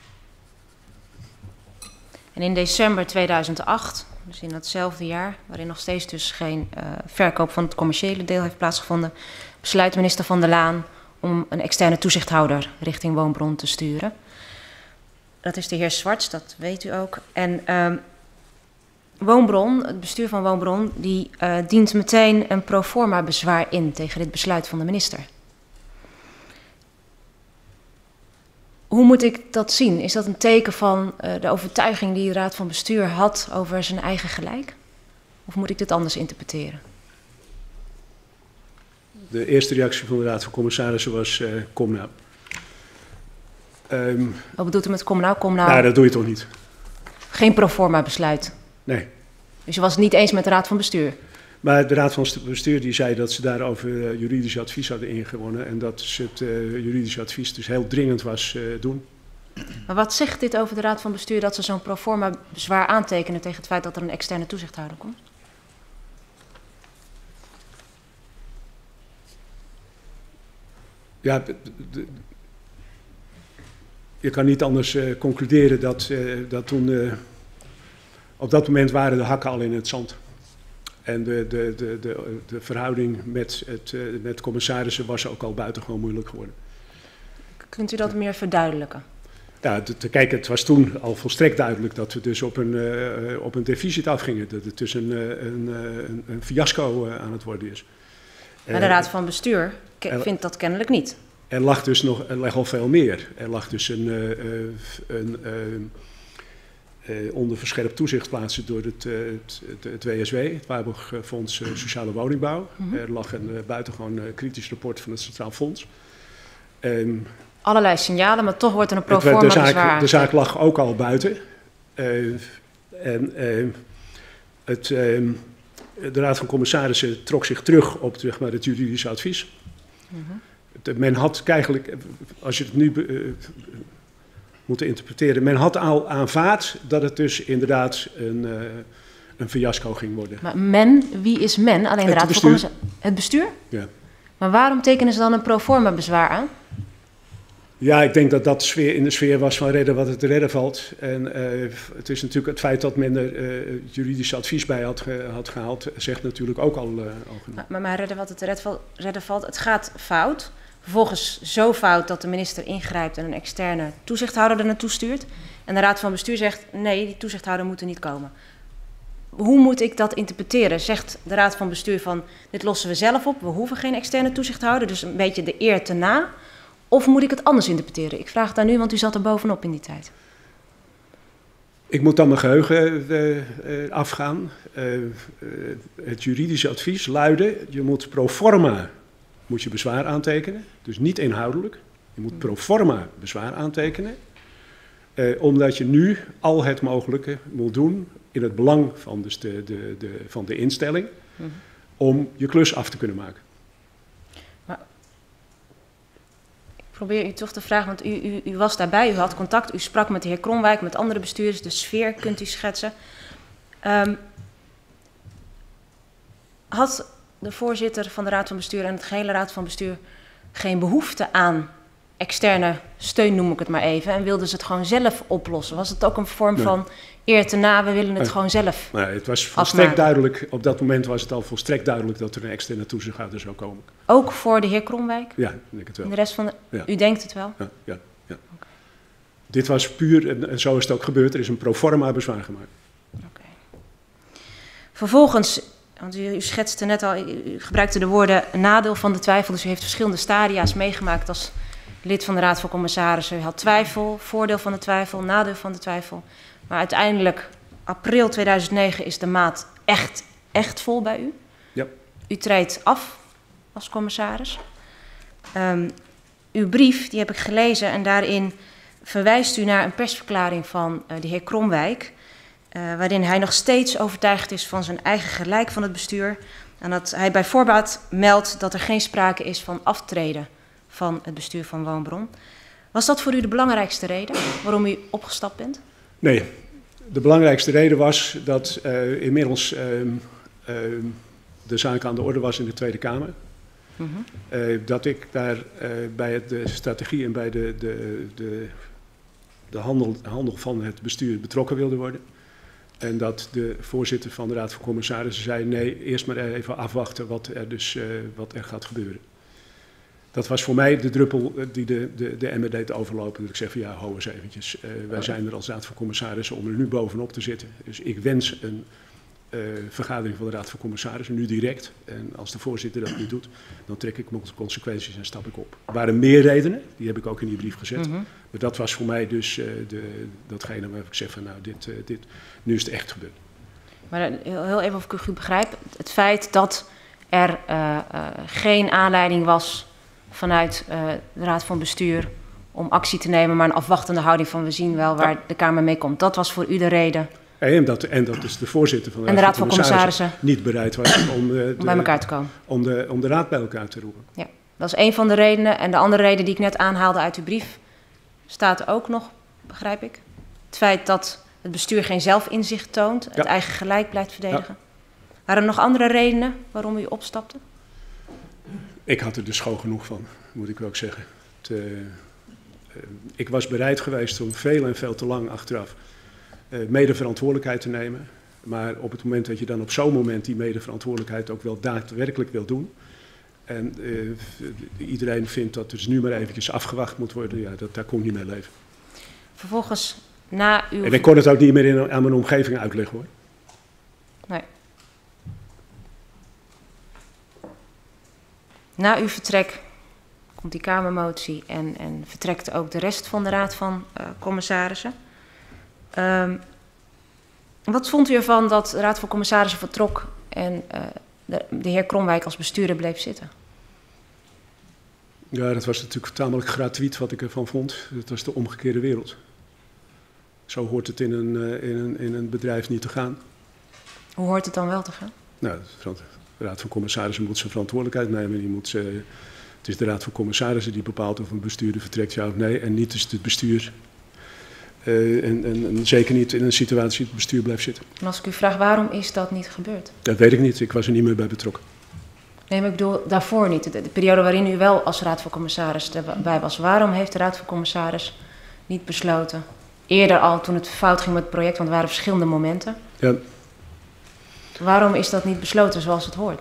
En in december tweeduizend acht, dus in datzelfde jaar, waarin nog steeds dus geen uh, verkoop van het commerciële deel heeft plaatsgevonden, besluit minister Van der Laan om een externe toezichthouder richting Woonbron te sturen. Dat is de heer Zwarts, dat weet u ook. En uh, Woonbron, het bestuur van Woonbron, die uh, dient meteen een proforma bezwaar in tegen dit besluit van de minister. Hoe moet ik dat zien? Is dat een teken van uh, de overtuiging die de Raad van Bestuur had over zijn eigen gelijk? Of moet ik dit anders interpreteren? De eerste reactie van de Raad van Commissarissen was, uh, kom nou. Um, Wat bedoelt u met kom nou, kom nou? Nou, dat doe je toch niet? Geen proforma besluit? Nee. Dus je was het niet eens met de Raad van Bestuur? Maar de Raad van Bestuur die zei dat ze daarover uh, juridisch advies hadden ingewonnen en dat ze het uh, juridisch advies dus heel dringend was uh, doen. Maar wat zegt dit over de Raad van Bestuur dat ze zo'n proforma bezwaar aantekenen tegen het feit dat er een externe toezichthouder komt? Ja, de, de, je kan niet anders uh, concluderen dat, uh, dat toen, uh, op dat moment waren de hakken al in het zand. En de, de, de, de, de verhouding met het uh, met commissarissen was ook al buitengewoon moeilijk geworden. Kunt u dat meer verduidelijken? Ja, te kijken, het was toen al volstrekt duidelijk dat we dus op een, uh, op een deficit afgingen. Dat het dus een, een, een, een fiasco uh, aan het worden is. Maar de Raad van Bestuur ke- vindt dat kennelijk niet. Er lag dus nog er lag al veel meer. Er lag dus een, uh, een uh, uh, onder verscherpt toezicht plaatsen door het, uh, het, het, het W S W, het Waarborgfonds uh, Sociale Woningbouw. Mm-hmm. Er lag een uh, buitengewoon uh, kritisch rapport van het Centraal Fonds. Um, Allerlei signalen, maar toch wordt er een proforma de zaak, bezwaar. De zaak lag ook al buiten. Uh, en uh, het, uh, de Raad van Commissarissen trok zich terug op zeg maar, het juridische advies. Mm-hmm. Men had eigenlijk, als je het nu uh, moet interpreteren, men had al aanvaard dat het dus inderdaad een, uh, een fiasco ging worden. Maar men, wie is men? Alleen de het Raad bestuur. van Commissarissen? Het bestuur? Ja. Maar waarom tekenen ze dan een proforma bezwaar aan? Ja, ik denk dat dat sfeer in de sfeer was van redden wat het te redden valt. En uh, het is natuurlijk het feit dat men er uh, juridisch advies bij had, ge, had gehaald, zegt natuurlijk ook al, uh, al genoeg. Maar, maar redden wat het te redden valt, redden valt, het gaat fout. Vervolgens zo fout dat de minister ingrijpt en een externe toezichthouder er naartoe stuurt. En de Raad van Bestuur zegt, nee, die toezichthouder moet er niet komen. Hoe moet ik dat interpreteren? Zegt de Raad van Bestuur van, dit lossen we zelf op, we hoeven geen externe toezichthouder, dus een beetje de eer te na. Of moet ik het anders interpreteren? Ik vraag het aan u, want u zat er bovenop in die tijd. Ik moet dan mijn geheugen uh, uh, afgaan. Uh, uh, het juridische advies luidde, je moet pro forma moet je bezwaar aantekenen. Dus niet inhoudelijk. Je moet pro forma bezwaar aantekenen. Uh, omdat je nu al het mogelijke moet doen in het belang van, dus de, de, de, van de instelling, mm-hmm. om je klus af te kunnen maken. Maar ik probeer u toch te vragen, want u, u, u was daarbij, u had contact, u sprak met de heer Kromwijk, met andere bestuurders, de sfeer kunt u schetsen. Um, had de voorzitter van de Raad van Bestuur en het gehele Raad van Bestuur geen behoefte aan externe steun, noem ik het maar even, en wilden ze het gewoon zelf oplossen? Was het ook een vorm nee. van eer te na, we willen het nee. gewoon zelf Nee, het was volstrekt duidelijk, op dat moment was het al volstrekt duidelijk dat er een externe toezichthouder zou komen. Ook voor de heer Kromwijk? Ja, ik denk het wel. En de rest van de... Ja. U denkt het wel? Ja, ja, ja. Okay. Dit was puur, en, en zo is het ook gebeurd, er is een pro forma bezwaar gemaakt. Oké. Okay. Vervolgens, want u, u schetste net al, u gebruikte de woorden nadeel van de twijfel, dus u heeft verschillende stadia's meegemaakt als lid van de Raad van Commissarissen. U had twijfel, voordeel van de twijfel, nadeel van de twijfel. Maar uiteindelijk, april tweeduizend negen, is de maat echt, echt vol bij u. Ja. U treedt af als commissaris. Um, uw brief, die heb ik gelezen en daarin verwijst u naar een persverklaring van uh, de heer Kromwijk, uh, waarin hij nog steeds overtuigd is van zijn eigen gelijk van het bestuur en dat hij bij voorbaat meldt dat er geen sprake is van aftreden van het bestuur van Woonbron. Was dat voor u de belangrijkste reden waarom u opgestapt bent? Nee, de belangrijkste reden was dat uh, inmiddels uh, uh, de zaak aan de orde was in de Tweede Kamer. Mm-hmm. uh, dat ik daar uh, bij het, de strategie en bij de, de, de, de handel, handel van het bestuur betrokken wilde worden. En dat de voorzitter van de Raad van Commissarissen zei, nee, eerst maar even afwachten wat er, dus, uh, wat er gaat gebeuren. Dat was voor mij de druppel die de, de, de emmer deed overlopen. Dat ik zeg van ja, hou eens eventjes. Uh, wij zijn er als Raad van Commissarissen om er nu bovenop te zitten. Dus ik wens een uh, vergadering van de Raad van Commissarissen, nu direct. En als de voorzitter dat niet doet, dan trek ik consequenties en stap ik op. Er waren meer redenen, die heb ik ook in die brief gezet. Mm-hmm. Maar dat was voor mij dus uh, de, datgene waar ik zeg van nou, dit, uh, dit, nu is het echt gebeurd. Maar heel even of ik u begrijp, het feit dat er uh, uh, geen aanleiding was vanuit uh, de Raad van Bestuur om actie te nemen, maar een afwachtende houding van we zien wel waar ja. de Kamer mee komt. Dat was voor u de reden? En dat, en dat dus de voorzitter van de, en de Raad van Commissarissen, Commissarissen niet bereid was om, uh, om bij elkaar te komen. Om de, om de Raad bij elkaar te roepen. Ja, dat is een van de redenen. En de andere reden die ik net aanhaalde uit uw brief staat ook nog, begrijp ik. Het feit dat het bestuur geen zelfinzicht toont, het ja. eigen gelijk blijft verdedigen. Ja. Waren er nog andere redenen waarom u opstapte? Ik had er dus schoon genoeg van, moet ik ook zeggen. Het, uh, uh, ik was bereid geweest om veel en veel te lang achteraf uh, medeverantwoordelijkheid te nemen. Maar op het moment dat je dan op zo'n moment die medeverantwoordelijkheid ook wel daadwerkelijk wil doen. En uh, iedereen vindt dat dus nu maar eventjes afgewacht moet worden. Ja, dat, daar kon ik niet mee leven. Vervolgens, na uw... En ik kon het ook niet meer in, aan mijn omgeving uitleggen hoor. Nee. Na uw vertrek komt die Kamermotie en, en vertrekt ook de rest van de Raad van uh, Commissarissen. Um, wat vond u ervan dat de Raad van Commissarissen vertrok en uh, de, de heer Kromwijk als bestuurder bleef zitten? Ja, dat was natuurlijk tamelijk gratuit wat ik ervan vond. Dat was de omgekeerde wereld. Zo hoort het in een, uh, in een, in een bedrijf niet te gaan. Hoe hoort het dan wel te gaan? Nou, de Raad van Commissarissen moet zijn verantwoordelijkheid nemen. Die moet, uh, het is de Raad van Commissarissen die bepaalt of een bestuurder vertrekt, ja of nee. En niet is het bestuur. Uh, en, en, en zeker niet in een situatie dat het bestuur blijft zitten. En als ik u vraag, waarom is dat niet gebeurd? Dat weet ik niet. Ik was er niet meer bij betrokken. Nee, maar ik bedoel daarvoor niet. De, de periode waarin u wel als Raad van Commissaris erbij was. Waarom heeft de Raad van Commissaris niet besloten? Eerder al, toen het fout ging met het project, want er waren verschillende momenten. Ja. Waarom is dat niet besloten zoals het hoort?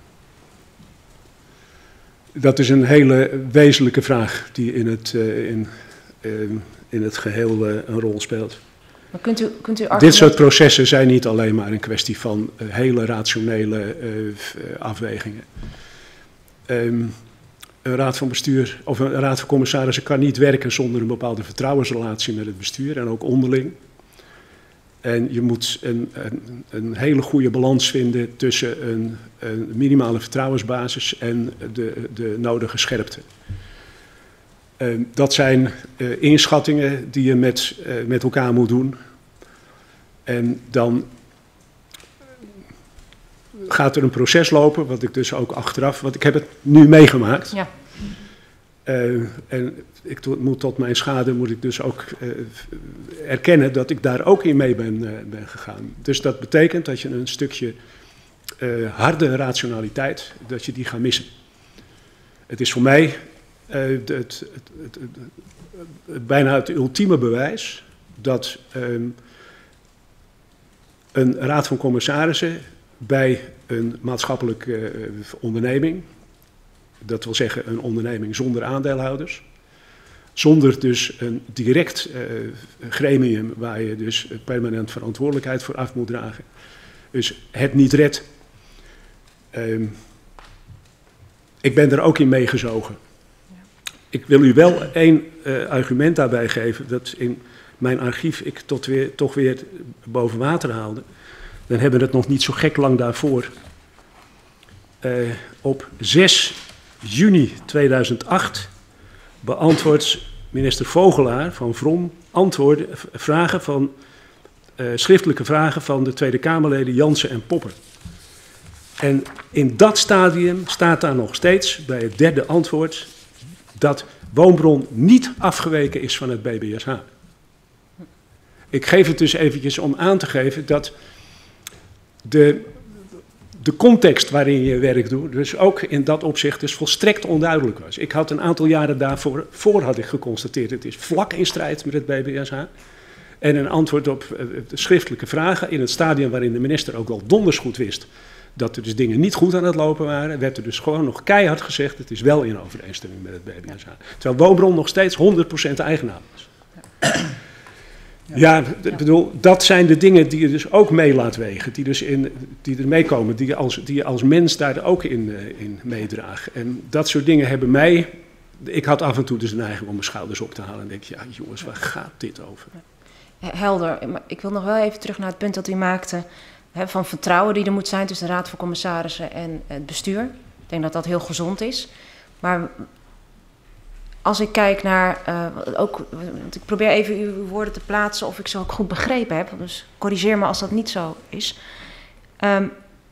Dat is een hele wezenlijke vraag die in het, uh, in, uh, in het geheel uh, een rol speelt. Maar kunt u, kunt u argument... Dit soort processen zijn niet alleen maar een kwestie van uh, hele rationele uh, afwegingen. Um, een raad van bestuur of een raad van commissarissen kan niet werken zonder een bepaalde vertrouwensrelatie met het bestuur en ook onderling. En je moet een, een, een hele goede balans vinden tussen een, een minimale vertrouwensbasis en de, de nodige scherpte. Uh, dat zijn uh, inschattingen die je met, uh, met elkaar moet doen. En dan gaat er een proces lopen, wat ik dus ook achteraf, want ik heb het nu meegemaakt. Ja. Uh, en ik moet tot mijn schade moet ik dus ook uh, erkennen dat ik daar ook in mee ben, uh, ben gegaan. Dus dat betekent dat je een stukje uh, harde rationaliteit, dat je die gaat missen. Het is voor mij uh, het, het, het, het, het, bijna het ultieme bewijs dat um, een raad van commissarissen bij een maatschappelijke uh, onderneming, dat wil zeggen een onderneming zonder aandeelhouders, zonder dus een direct uh, gremium waar je dus permanent verantwoordelijkheid voor af moet dragen, dus het niet redt. Um, ik ben er ook in meegezogen. Ik wil u wel één uh, argument daarbij geven, dat in mijn archief ik tot weer, toch weer boven water haalde. Dan hebben we het nog niet zo gek lang daarvoor. Uh, op zes juni tweeduizend acht beantwoordt minister Vogelaar van Vrom antwoorden, vragen van, uh, schriftelijke vragen van de Tweede Kamerleden Jansen en Popper. En in dat stadium staat daar nog steeds bij het derde antwoord dat Woonbron niet afgeweken is van het B B S H. Ik geef het dus eventjes om aan te geven dat de, de context waarin je werk doet, dus ook in dat opzicht dus volstrekt onduidelijk was. Ik had een aantal jaren daarvoor voor had ik geconstateerd, het is vlak in strijd met het B B S H. En een antwoord op uh, schriftelijke vragen in het stadium waarin de minister ook al donders goed wist dat er dus dingen niet goed aan het lopen waren, werd er dus gewoon nog keihard gezegd, het is wel in overeenstemming met het B B S H. Terwijl Woonbron nog steeds honderd procent eigenaar was. Ja, ik bedoel, dat zijn de dingen die je dus ook mee laat wegen, die, dus in, die er meekomen, die je als, die je als mens daar ook in, uh, in meedraagt. En dat soort dingen hebben mij, ik had af en toe dus een neiging om mijn schouders op te halen en denk, ja jongens, waar gaat dit over? Helder, maar ik wil nog wel even terug naar het punt dat u maakte, hè, van vertrouwen die er moet zijn tussen de Raad van Commissarissen en het bestuur. Ik denk dat dat heel gezond is. Maar als ik kijk naar, uh, ook, want ik probeer even uw woorden te plaatsen of ik ze ook goed begrepen heb, dus corrigeer me als dat niet zo is. Um,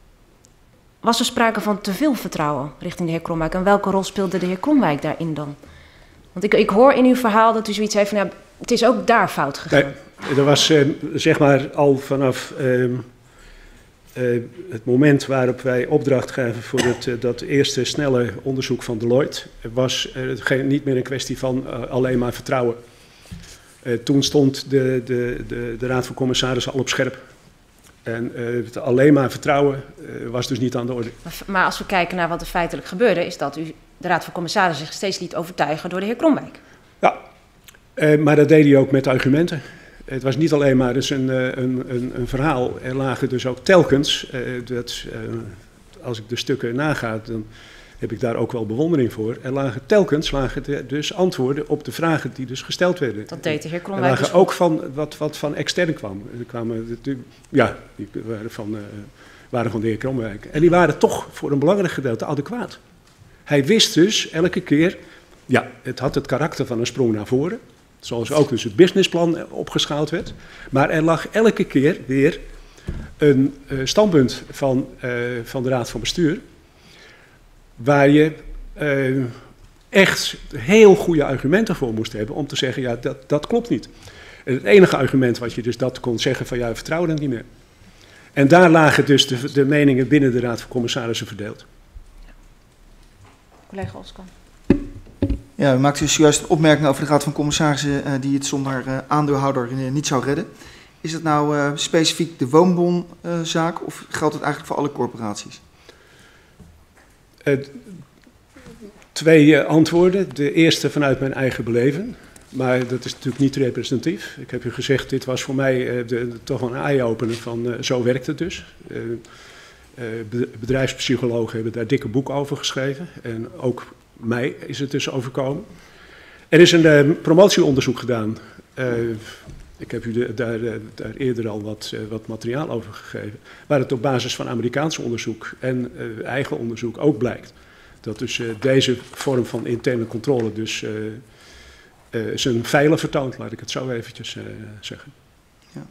was er sprake van te veel vertrouwen richting de heer Kromwijk en welke rol speelde de heer Kromwijk daarin dan? Want ik, ik hoor in uw verhaal dat u zoiets heeft van, ja, het is ook daar fout gegaan. Nee, er was uh, zeg maar al vanaf uh, uh, het moment waarop wij opdracht gaven voor het, uh, dat eerste snelle onderzoek van Deloitte, was uh, geen, niet meer een kwestie van uh, alleen maar vertrouwen. Uh, toen stond de, de, de, de Raad van Commissarissen al op scherp. En uh, het alleen maar vertrouwen uh, was dus niet aan de orde. Maar, maar als we kijken naar wat er feitelijk gebeurde, is dat u de Raad van Commissarissen zich steeds liet overtuigen door de heer Kromwijk. Ja, uh, maar dat deed hij ook met argumenten. Het was niet alleen maar dus een, een, een, een verhaal. Er lagen dus ook telkens, uh, dat, uh, als ik de stukken naga, dan heb ik daar ook wel bewondering voor. Er lagen telkens lagen de, dus antwoorden op de vragen die dus gesteld werden. Dat deed de heer Kromwijk. Er lagen dus ook van wat, wat van extern kwam. Er kwamen, ja, die waren van, uh, waren van de heer Kromwijk. En die waren toch voor een belangrijk gedeelte adequaat. Hij wist dus elke keer, ja, het had het karakter van een sprong naar voren. Zoals ook dus het businessplan opgeschaald werd. Maar er lag elke keer weer een uh, standpunt van, uh, van de Raad van Bestuur, waar je uh, echt heel goede argumenten voor moest hebben om te zeggen, ja, dat, dat klopt niet. En het enige argument wat je dus dat kon zeggen van, ja, we vertrouwen het niet meer. En daar lagen dus de, de meningen binnen de Raad van Commissarissen verdeeld. Ja. Collega Oskan. Ja, u maakt dus juist een opmerking over de Raad van Commissarissen uh, die het zonder uh, aandeelhouder uh, niet zou redden. Is dat nou uh, specifiek de woonbonzaak uh, of geldt het eigenlijk voor alle corporaties? Uh, twee uh, antwoorden. De eerste vanuit mijn eigen beleven. Maar dat is natuurlijk niet representatief. Ik heb u gezegd, dit was voor mij uh, de, de, toch wel een eye-opener van uh, zo werkt het dus. Uh, uh, bedrijfspsychologen hebben daar dikke boek over geschreven. En ook mij is het dus overkomen. Er is een uh, promotieonderzoek gedaan. Uh, ik heb u de, daar, uh, daar eerder al wat, uh, wat materiaal over gegeven. Waar het op basis van Amerikaans onderzoek en uh, eigen onderzoek ook blijkt. Dat dus uh, deze vorm van interne controle dus uh, uh, zijn veilen vertoont, laat ik het zo eventjes uh, zeggen. Ja.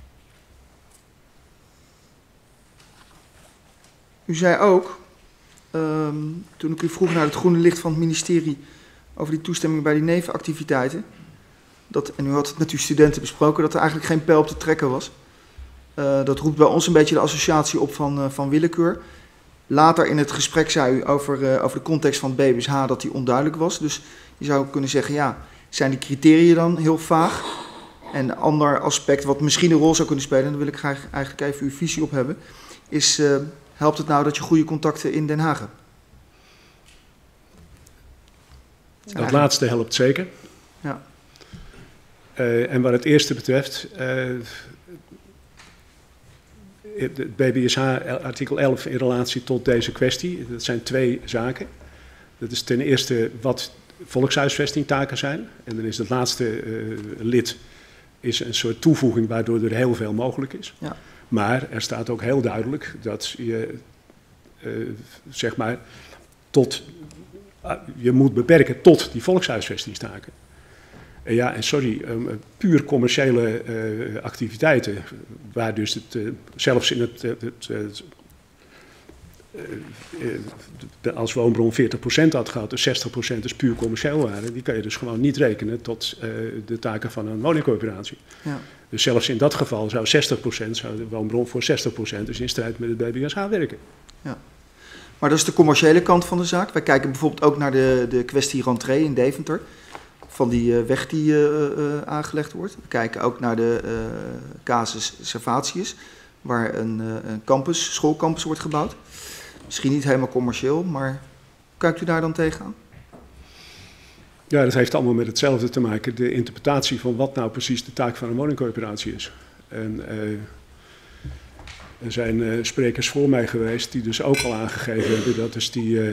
U zei ook, um, toen ik u vroeg naar het groene licht van het ministerie over die toestemming bij die nevenactiviteiten, dat, en u had het met uw studenten besproken, dat er eigenlijk geen pijl op te trekken was. Uh, dat roept bij ons een beetje de associatie op van, uh, van willekeur. Later in het gesprek zei u over, uh, over de context van het B B S H dat die onduidelijk was. Dus je zou kunnen zeggen, ja, zijn die criteria dan heel vaag? En een ander aspect wat misschien een rol zou kunnen spelen, en daar wil ik graag eigenlijk even uw visie op hebben, is, uh, helpt het nou dat je goede contacten in Den Haag hebt? Dat eigenlijk... laatste helpt zeker. Ja. Uh, en wat het eerste betreft, uh, het B B S H artikel elf in relatie tot deze kwestie, dat zijn twee zaken. Dat is ten eerste wat volkshuisvestingtaken zijn. En dan is het laatste uh, lid is een soort toevoeging waardoor er heel veel mogelijk is. Ja. Maar er staat ook heel duidelijk dat je, uh, zeg maar, tot, uh, je moet beperken tot die volkshuisvestingstaken. Uh, ja, en sorry, um, puur commerciële uh, activiteiten, waar dus het, uh, zelfs in het, het, het, het uh, uh, als woonbron veertig procent had gehad, dus zestig procent dus puur commercieel waren, die kan je dus gewoon niet rekenen tot uh, de taken van een woningcorporatie. Ja. Dus zelfs in dat geval zou zestig procent, zou de woonbron voor zestig procent dus in strijd met het B B S H werken. Ja. Maar dat is de commerciële kant van de zaak. Wij kijken bijvoorbeeld ook naar de, de kwestie rentree in Deventer, van die uh, weg die uh, uh, aangelegd wordt. We kijken ook naar de uh, casus Servatius, waar een, uh, een campus, schoolcampus wordt gebouwd. Misschien niet helemaal commercieel, maar kijkt u daar dan tegenaan? Ja, dat heeft allemaal met hetzelfde te maken. De interpretatie van wat nou precies de taak van een woningcorporatie is. En uh, er zijn uh, sprekers voor mij geweest die dus ook al aangegeven hebben dat dus die... Uh,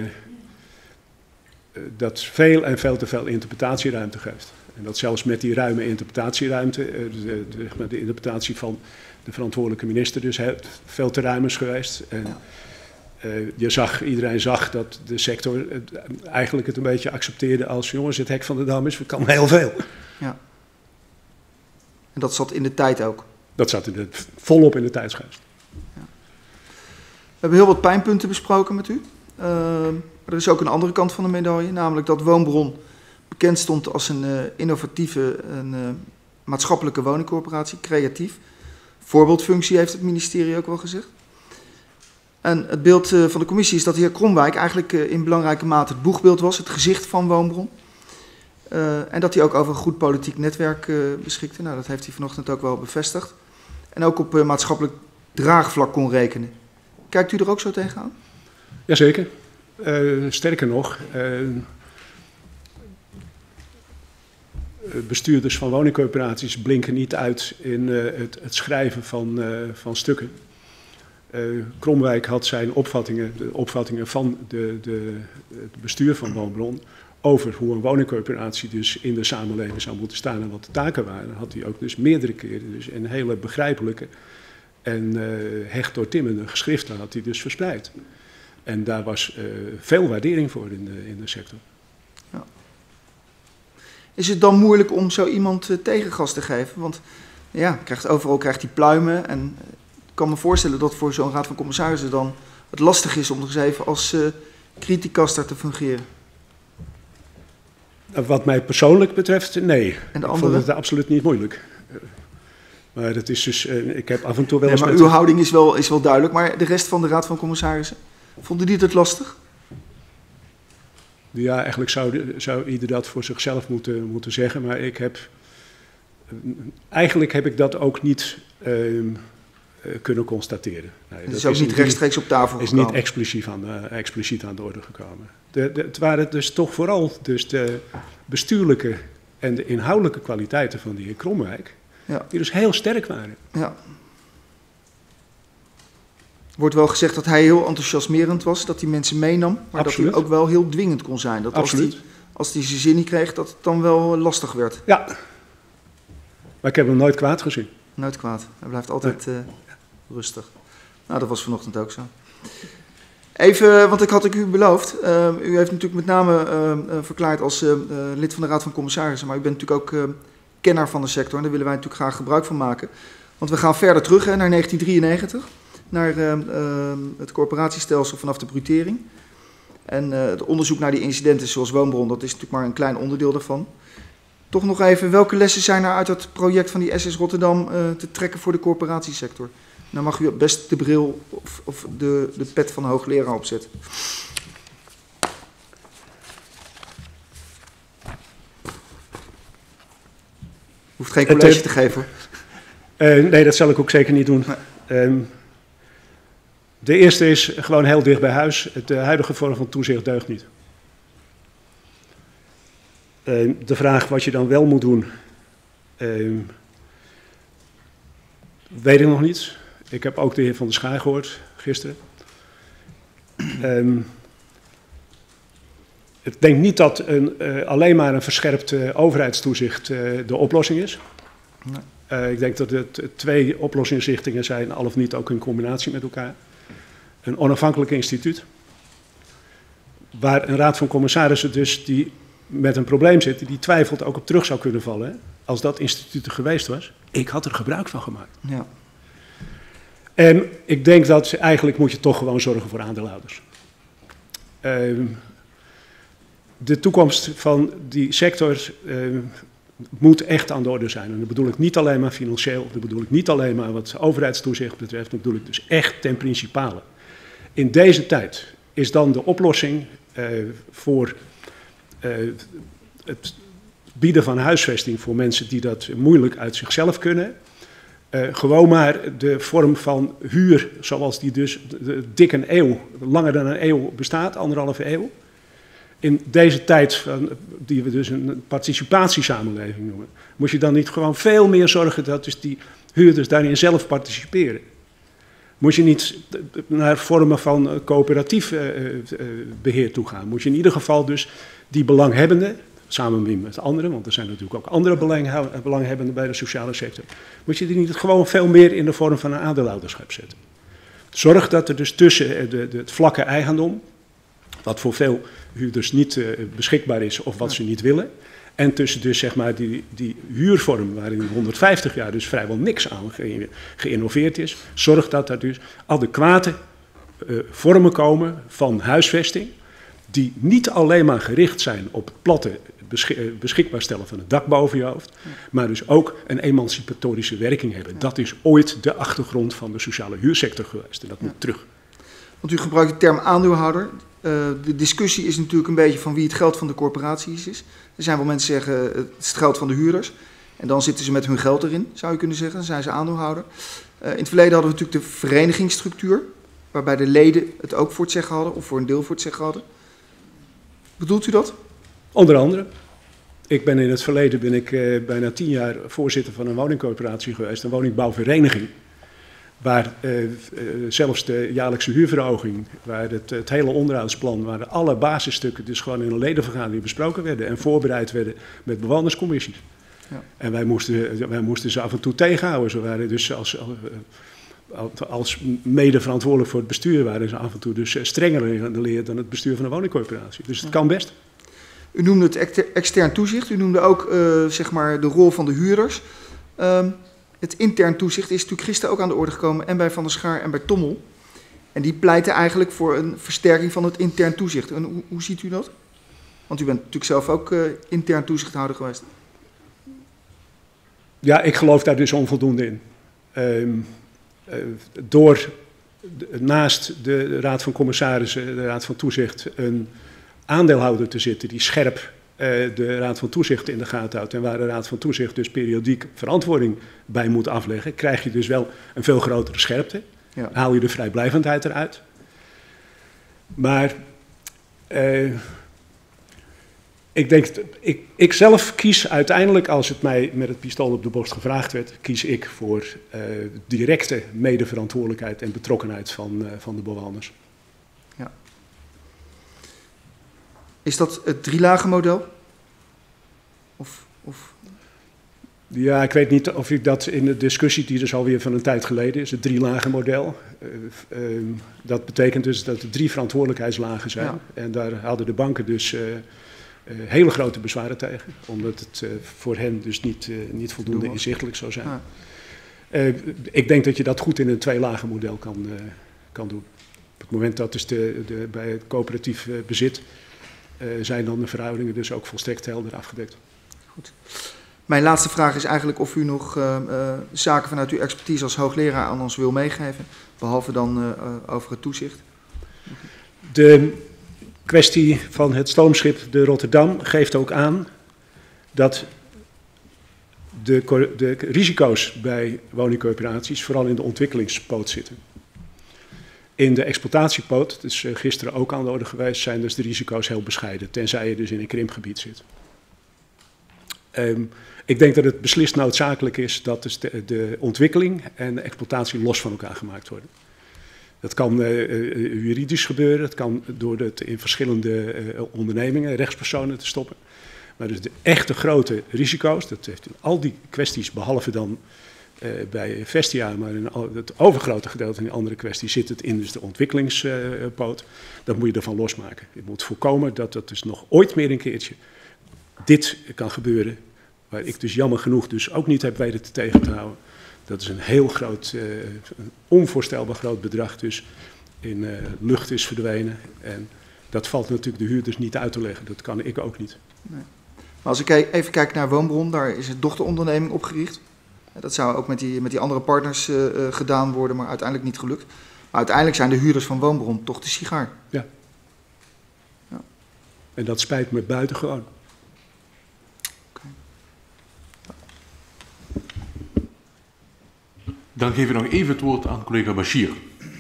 dat veel en veel te veel interpretatieruimte geeft. En dat zelfs met die ruime interpretatieruimte, de, de, de interpretatie van de verantwoordelijke minister dus veel te ruim is geweest. En ja. uh, je zag, iedereen zag dat de sector het, eigenlijk het een beetje accepteerde als, jongens, het hek van de dam is, we kan heel veel. Ja. En dat zat in de tijd ook? Dat zat in de, volop in de tijdsgeest. Ja. We hebben heel wat pijnpunten besproken met u. Uh, Maar er is ook een andere kant van de medaille, namelijk dat Woonbron bekend stond als een uh, innovatieve en uh, maatschappelijke woningcorporatie, creatief. Voorbeeldfunctie heeft het ministerie ook wel gezegd. En het beeld uh, van de commissie is dat de heer Kromwijk eigenlijk uh, in belangrijke mate het boegbeeld was, het gezicht van Woonbron. Uh, en dat hij ook over een goed politiek netwerk uh, beschikte. Nou, dat heeft hij vanochtend ook wel bevestigd. En ook op uh, maatschappelijk draagvlak kon rekenen. Kijkt u er ook zo tegenaan? Jazeker. Uh, sterker nog, uh, bestuurders van woningcorporaties blinken niet uit in uh, het, het schrijven van, uh, van stukken. Uh, Kromwijk had zijn opvattingen, de opvattingen van de, de, het bestuur van Woonbron over hoe een woningcorporatie dus in de samenleving zou moeten staan en wat de taken waren. Had hij ook dus meerdere keren dus in hele begrijpelijke en uh, hecht doortimmende geschriften had hij dus verspreid. En daar was uh, veel waardering voor in de, in de sector. Ja. Is het dan moeilijk om zo iemand uh, tegengas te geven? Want ja, krijgt, overal krijgt hij pluimen. En ik kan me voorstellen dat voor zo'n raad van commissarissen dan het lastig is om er eens even als uh, criticaster te fungeren. Wat mij persoonlijk betreft, nee. En de ik andere? vond het absoluut niet moeilijk. Maar dat is dus, uh, ik heb af en toe wel nee, eens maar met... uw houding is wel, is wel duidelijk, maar de rest van de raad van commissarissen, vonden die het lastig? Ja, eigenlijk zou, zou ieder dat voor zichzelf moeten, moeten zeggen, maar ik heb... Eigenlijk heb ik dat ook niet uh, uh, kunnen constateren. Nee, het is ook is niet rechtstreeks op tafel is gekomen? Is niet expliciet aan, uh, expliciet aan de orde gekomen. De, de, het waren dus toch vooral dus de bestuurlijke en de inhoudelijke kwaliteiten van de heer Kromwijk, ja. die dus heel sterk waren. Ja. Er wordt wel gezegd dat hij heel enthousiasmerend was, dat hij mensen meenam, maar Absoluut. dat hij ook wel heel dwingend kon zijn. Dat als hij, als hij zijn zin niet kreeg, dat het dan wel lastig werd. Ja, maar ik heb hem nooit kwaad gezien. Nooit kwaad, hij blijft altijd nee. uh, rustig. Nou, dat was vanochtend ook zo. Even, want ik had ik u beloofd. Uh, u heeft natuurlijk met name uh, uh, verklaard als uh, uh, lid van de Raad van Commissarissen, maar u bent natuurlijk ook uh, kenner van de sector en daar willen wij natuurlijk graag gebruik van maken. Want we gaan verder terug hè, naar negentien drieënnegentig, naar uh, uh, het corporatiestelsel vanaf de brutering. En uh, het onderzoek naar die incidenten zoals Woonbron, dat is natuurlijk maar een klein onderdeel daarvan. Toch nog even, welke lessen zijn er uit het project van die S S Rotterdam uh, te trekken voor de corporatiesector? Nou mag u best de bril of, of de, de pet van de hoogleraar opzetten. Hoeft geen college het, te geven hoor. Uh, nee, dat zal ik ook zeker niet doen. Nee. Um, de eerste is gewoon heel dicht bij huis. De huidige vorm van toezicht deugt niet. Uh, de vraag wat je dan wel moet doen, uh, weet ik nog niet. Ik heb ook de heer Van der Schaar gehoord gisteren. Um, ik denk niet dat een, uh, alleen maar een verscherpt uh, overheidstoezicht uh, de oplossing is. Nee. Uh, ik denk dat het twee oplossingsrichtingen zijn, al of niet ook in combinatie met elkaar. Een onafhankelijk instituut, waar een raad van commissarissen dus die met een probleem zit, die twijfelt ook op terug zou kunnen vallen. Hè? Als dat instituut er geweest was, ik had er gebruik van gemaakt. Ja. En ik denk dat eigenlijk moet je toch gewoon zorgen voor aandeelhouders. Uh, de toekomst van die sector uh, moet echt aan de orde zijn. En dat bedoel ik niet alleen maar financieel, dat bedoel ik niet alleen maar wat overheidstoezicht betreft, dat bedoel ik dus echt ten principale. In deze tijd is dan de oplossing uh, voor uh, het bieden van huisvesting voor mensen die dat moeilijk uit zichzelf kunnen. Uh, gewoon maar de vorm van huur, zoals die dus de, de, dik een eeuw, langer dan een eeuw bestaat, anderhalve eeuw. In deze tijd, van, die we dus een participatiesamenleving noemen, moet je dan niet gewoon veel meer zorgen dat dus die huurders daarin zelf participeren. Moet je niet naar vormen van coöperatief uh, uh, beheer toe gaan. Moet je in ieder geval dus die belanghebbenden, samen met anderen, want er zijn natuurlijk ook andere belanghebbenden bij de sociale sector, moet je die niet gewoon veel meer in de vorm van een aandeelhouderschap zetten. Zorg dat er dus tussen de, de, het vlakke eigendom, wat voor veel huurders niet uh, beschikbaar is of wat ze niet willen, en tussen dus zeg maar die, die huurvorm waarin honderdvijftig jaar dus vrijwel niks aan ge, geïnnoveerd is, zorg dat er dus adequate uh, vormen komen van huisvesting, die niet alleen maar gericht zijn op het platte beschik beschikbaar stellen van het dak boven je hoofd, maar dus ook een emancipatorische werking hebben. Ja. Dat is ooit de achtergrond van de sociale huursector geweest en dat moet ja. terug. Want u gebruikt de term aandeelhouder. Uh, de discussie is natuurlijk een beetje van wie het geld van de corporaties is. Er zijn wel mensen die zeggen het is het geld van de huurders. En dan zitten ze met hun geld erin, zou je kunnen zeggen. Dan zijn ze aandeelhouder. Uh, in het verleden hadden we natuurlijk de verenigingsstructuur, waarbij de leden het ook voor het zeggen hadden, of voor een deel voor het zeggen hadden. Bedoelt u dat? Onder andere. Ik ben in het verleden ben ik uh, bijna tien jaar voorzitter van een woningcorporatie geweest, een woningbouwvereniging. Waar uh, uh, zelfs de jaarlijkse huurverhoging, waar het, het hele onderhoudsplan, waar alle basisstukken dus gewoon in een ledenvergadering besproken werden en voorbereid werden met bewonerscommissies. Ja. En wij moesten, wij moesten ze af en toe tegenhouden. Ze waren dus als, als mede verantwoordelijk voor het bestuur waren ze af en toe dus strenger in de leer dan het bestuur van de woningcorporatie. Dus het ja. kan best. U noemde het extern toezicht, u noemde ook uh, zeg maar de rol van de huurders. Um, Het intern toezicht is natuurlijk gisteren ook aan de orde gekomen en bij Van der Schaar en bij Tommel. En die pleiten eigenlijk voor een versterking van het intern toezicht. En hoe, hoe ziet u dat? Want u bent natuurlijk zelf ook uh, intern toezichthouder geweest. Ja, ik geloof daar dus onvoldoende in. Uh, uh, door de, naast de Raad van Commissarissen, de Raad van Toezicht, een aandeelhouder te zitten die scherp de Raad van Toezicht in de gaten houdt en waar de Raad van Toezicht dus periodiek verantwoording bij moet afleggen, krijg je dus wel een veel grotere scherpte. Ja. Haal je de vrijblijvendheid eruit. Maar uh, ik denk, ik, ik zelf kies uiteindelijk, als het mij met het pistool op de borst gevraagd werd, kies ik voor uh, directe medeverantwoordelijkheid en betrokkenheid van, uh, van de bewoners. Ja. Is dat het drielagenmodel? Of, of? Ja, ik weet niet of ik dat in de discussie die dus alweer van een tijd geleden is, het drie-lagen model. Uh, uh, dat betekent dus dat er drie verantwoordelijkheidslagen zijn. Ja. En daar hadden de banken dus uh, uh, hele grote bezwaren tegen, omdat het uh, voor hen dus niet, uh, niet voldoende inzichtelijk zou zijn. Ja. Uh, ik denk dat je dat goed in een twee-lagen model kan, uh, kan doen. Op het moment dat dus de, de, bij het coöperatief uh, bezit uh, zijn dan de verhoudingen dus ook volstrekt helder afgedekt. Goed. Mijn laatste vraag is eigenlijk of u nog uh, uh, zaken vanuit uw expertise als hoogleraar aan ons wil meegeven, behalve dan uh, uh, over het toezicht. De kwestie van het stoomschip de Rotterdam geeft ook aan dat de, de risico's bij woningcorporaties vooral in de ontwikkelingspoot zitten. In de exploitatiepoot, dat is gisteren ook aan de orde geweest, zijn dus de risico's heel bescheiden, tenzij je dus in een krimpgebied zit. Um, ik denk dat het beslist noodzakelijk is dat dus de, de ontwikkeling en de exploitatie los van elkaar gemaakt worden. Dat kan uh, uh, juridisch gebeuren, dat kan door het in verschillende uh, ondernemingen, rechtspersonen te stoppen. Maar dus de echte grote risico's, dat heeft in al die kwesties, behalve dan uh, bij Vestia, maar in al, het overgrote gedeelte in die andere kwesties zit het in dus de ontwikkelingspoot. Uh, dat moet je ervan losmaken. Je moet voorkomen dat dat dus nog ooit meer een keertje dit kan gebeuren, waar ik dus jammer genoeg dus ook niet heb weten te tegen te houden. Dat is een heel groot, uh, een onvoorstelbaar groot bedrag dus in uh, lucht is verdwenen. En dat valt natuurlijk de huurders niet uit te leggen. Dat kan ik ook niet. Nee. Maar als ik even kijk naar Woonbron, daar is een dochteronderneming opgericht. Dat zou ook met die, met die andere partners uh, uh, gedaan worden, maar uiteindelijk niet gelukt. Maar uiteindelijk zijn de huurders van Woonbron toch de sigaar. Ja. Ja. En dat spijt me buitengewoon. Dan geef ik nog even het woord aan collega Bashir.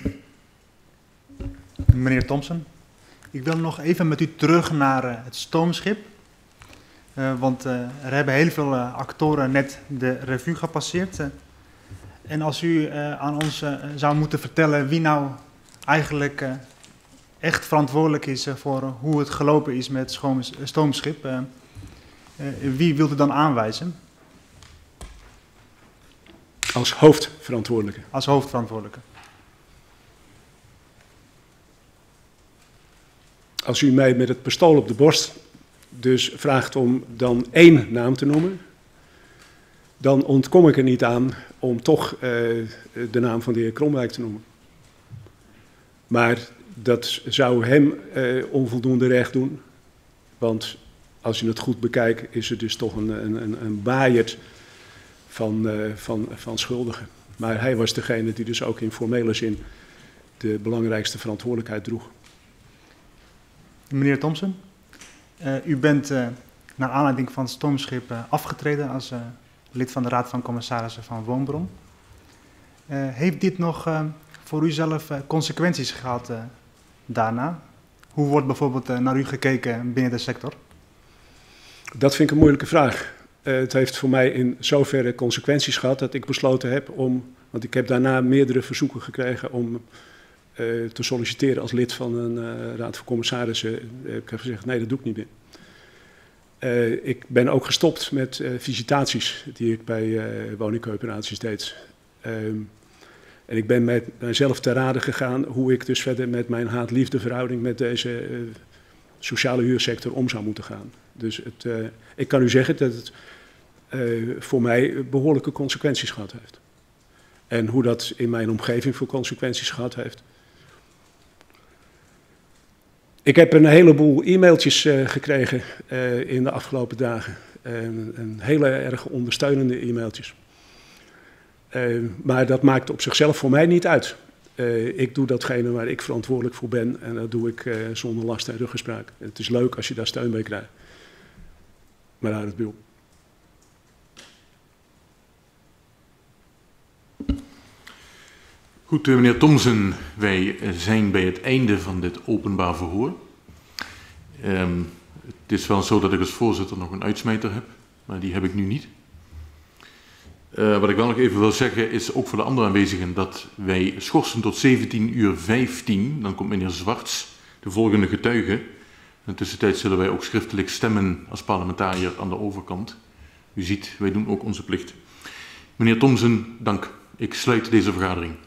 Meneer Thompson, ik wil nog even met u terug naar uh, het stoomschip. Uh, want uh, er hebben heel veel uh, actoren net de revue gepasseerd. Uh, en als u uh, aan ons uh, zou moeten vertellen wie nou eigenlijk uh, echt verantwoordelijk is uh, voor uh, hoe het gelopen is met het stoomschip, uh, uh, wie wilt u dan aanwijzen? Als hoofdverantwoordelijke. Als hoofdverantwoordelijke. Als u mij met het pistool op de borst dus vraagt om dan één naam te noemen, dan ontkom ik er niet aan om toch uh, de naam van de heer Kromwijk te noemen. Maar dat zou hem uh, onvoldoende recht doen, want als je het goed bekijkt is er dus toch een, een, een baaierd van, uh, van, van schuldigen. Maar hij was degene die dus ook in formele zin de belangrijkste verantwoordelijkheid droeg. Meneer Thompson, uh, u bent uh, naar aanleiding van het stoomschip uh, afgetreden als uh, lid van de Raad van Commissarissen van Woonbron. Uh, heeft dit nog uh, voor u zelf uh, consequenties gehad uh, daarna? Hoe wordt bijvoorbeeld uh, naar u gekeken binnen de sector? Dat vind ik een moeilijke vraag. Uh, het heeft voor mij in zoverre consequenties gehad dat ik besloten heb om, want ik heb daarna meerdere verzoeken gekregen om uh, te solliciteren als lid van een uh, Raad van Commissarissen. Uh, ik heb gezegd, nee, dat doe ik niet meer. Uh, ik ben ook gestopt met uh, visitaties die ik bij uh, woningcoöperaties deed. Uh, en ik ben met mijzelf te rade gegaan hoe ik dus verder met mijn haat-liefde verhouding met deze uh, sociale huursector om zou moeten gaan. Dus het, uh, ik kan u zeggen dat het uh, voor mij behoorlijke consequenties gehad heeft. En hoe dat in mijn omgeving voor consequenties gehad heeft. Ik heb een heleboel e-mailtjes uh, gekregen uh, in de afgelopen dagen. Uh, een hele erg ondersteunende e-mailtjes. Uh, maar dat maakt op zichzelf voor mij niet uit. Uh, ik doe datgene waar ik verantwoordelijk voor ben en dat doe ik uh, zonder last en ruggespraak. Het is leuk als je daar steun bij krijgt. Maar daar het bij op. Goed, meneer Thomsen, wij zijn bij het einde van dit openbaar verhoor. Um, het is wel zo dat ik als voorzitter nog een uitsmijter heb, maar die heb ik nu niet. Uh, wat ik wel nog even wil zeggen is, ook voor de andere aanwezigen, dat wij schorsen tot zeventien uur vijftien. Dan komt meneer Zwarts, de volgende getuige. In de tussentijd zullen wij ook schriftelijk stemmen als parlementariër aan de overkant. u ziet, wij doen ook onze plicht. Meneer Thomsen, dank. Ik sluit deze vergadering.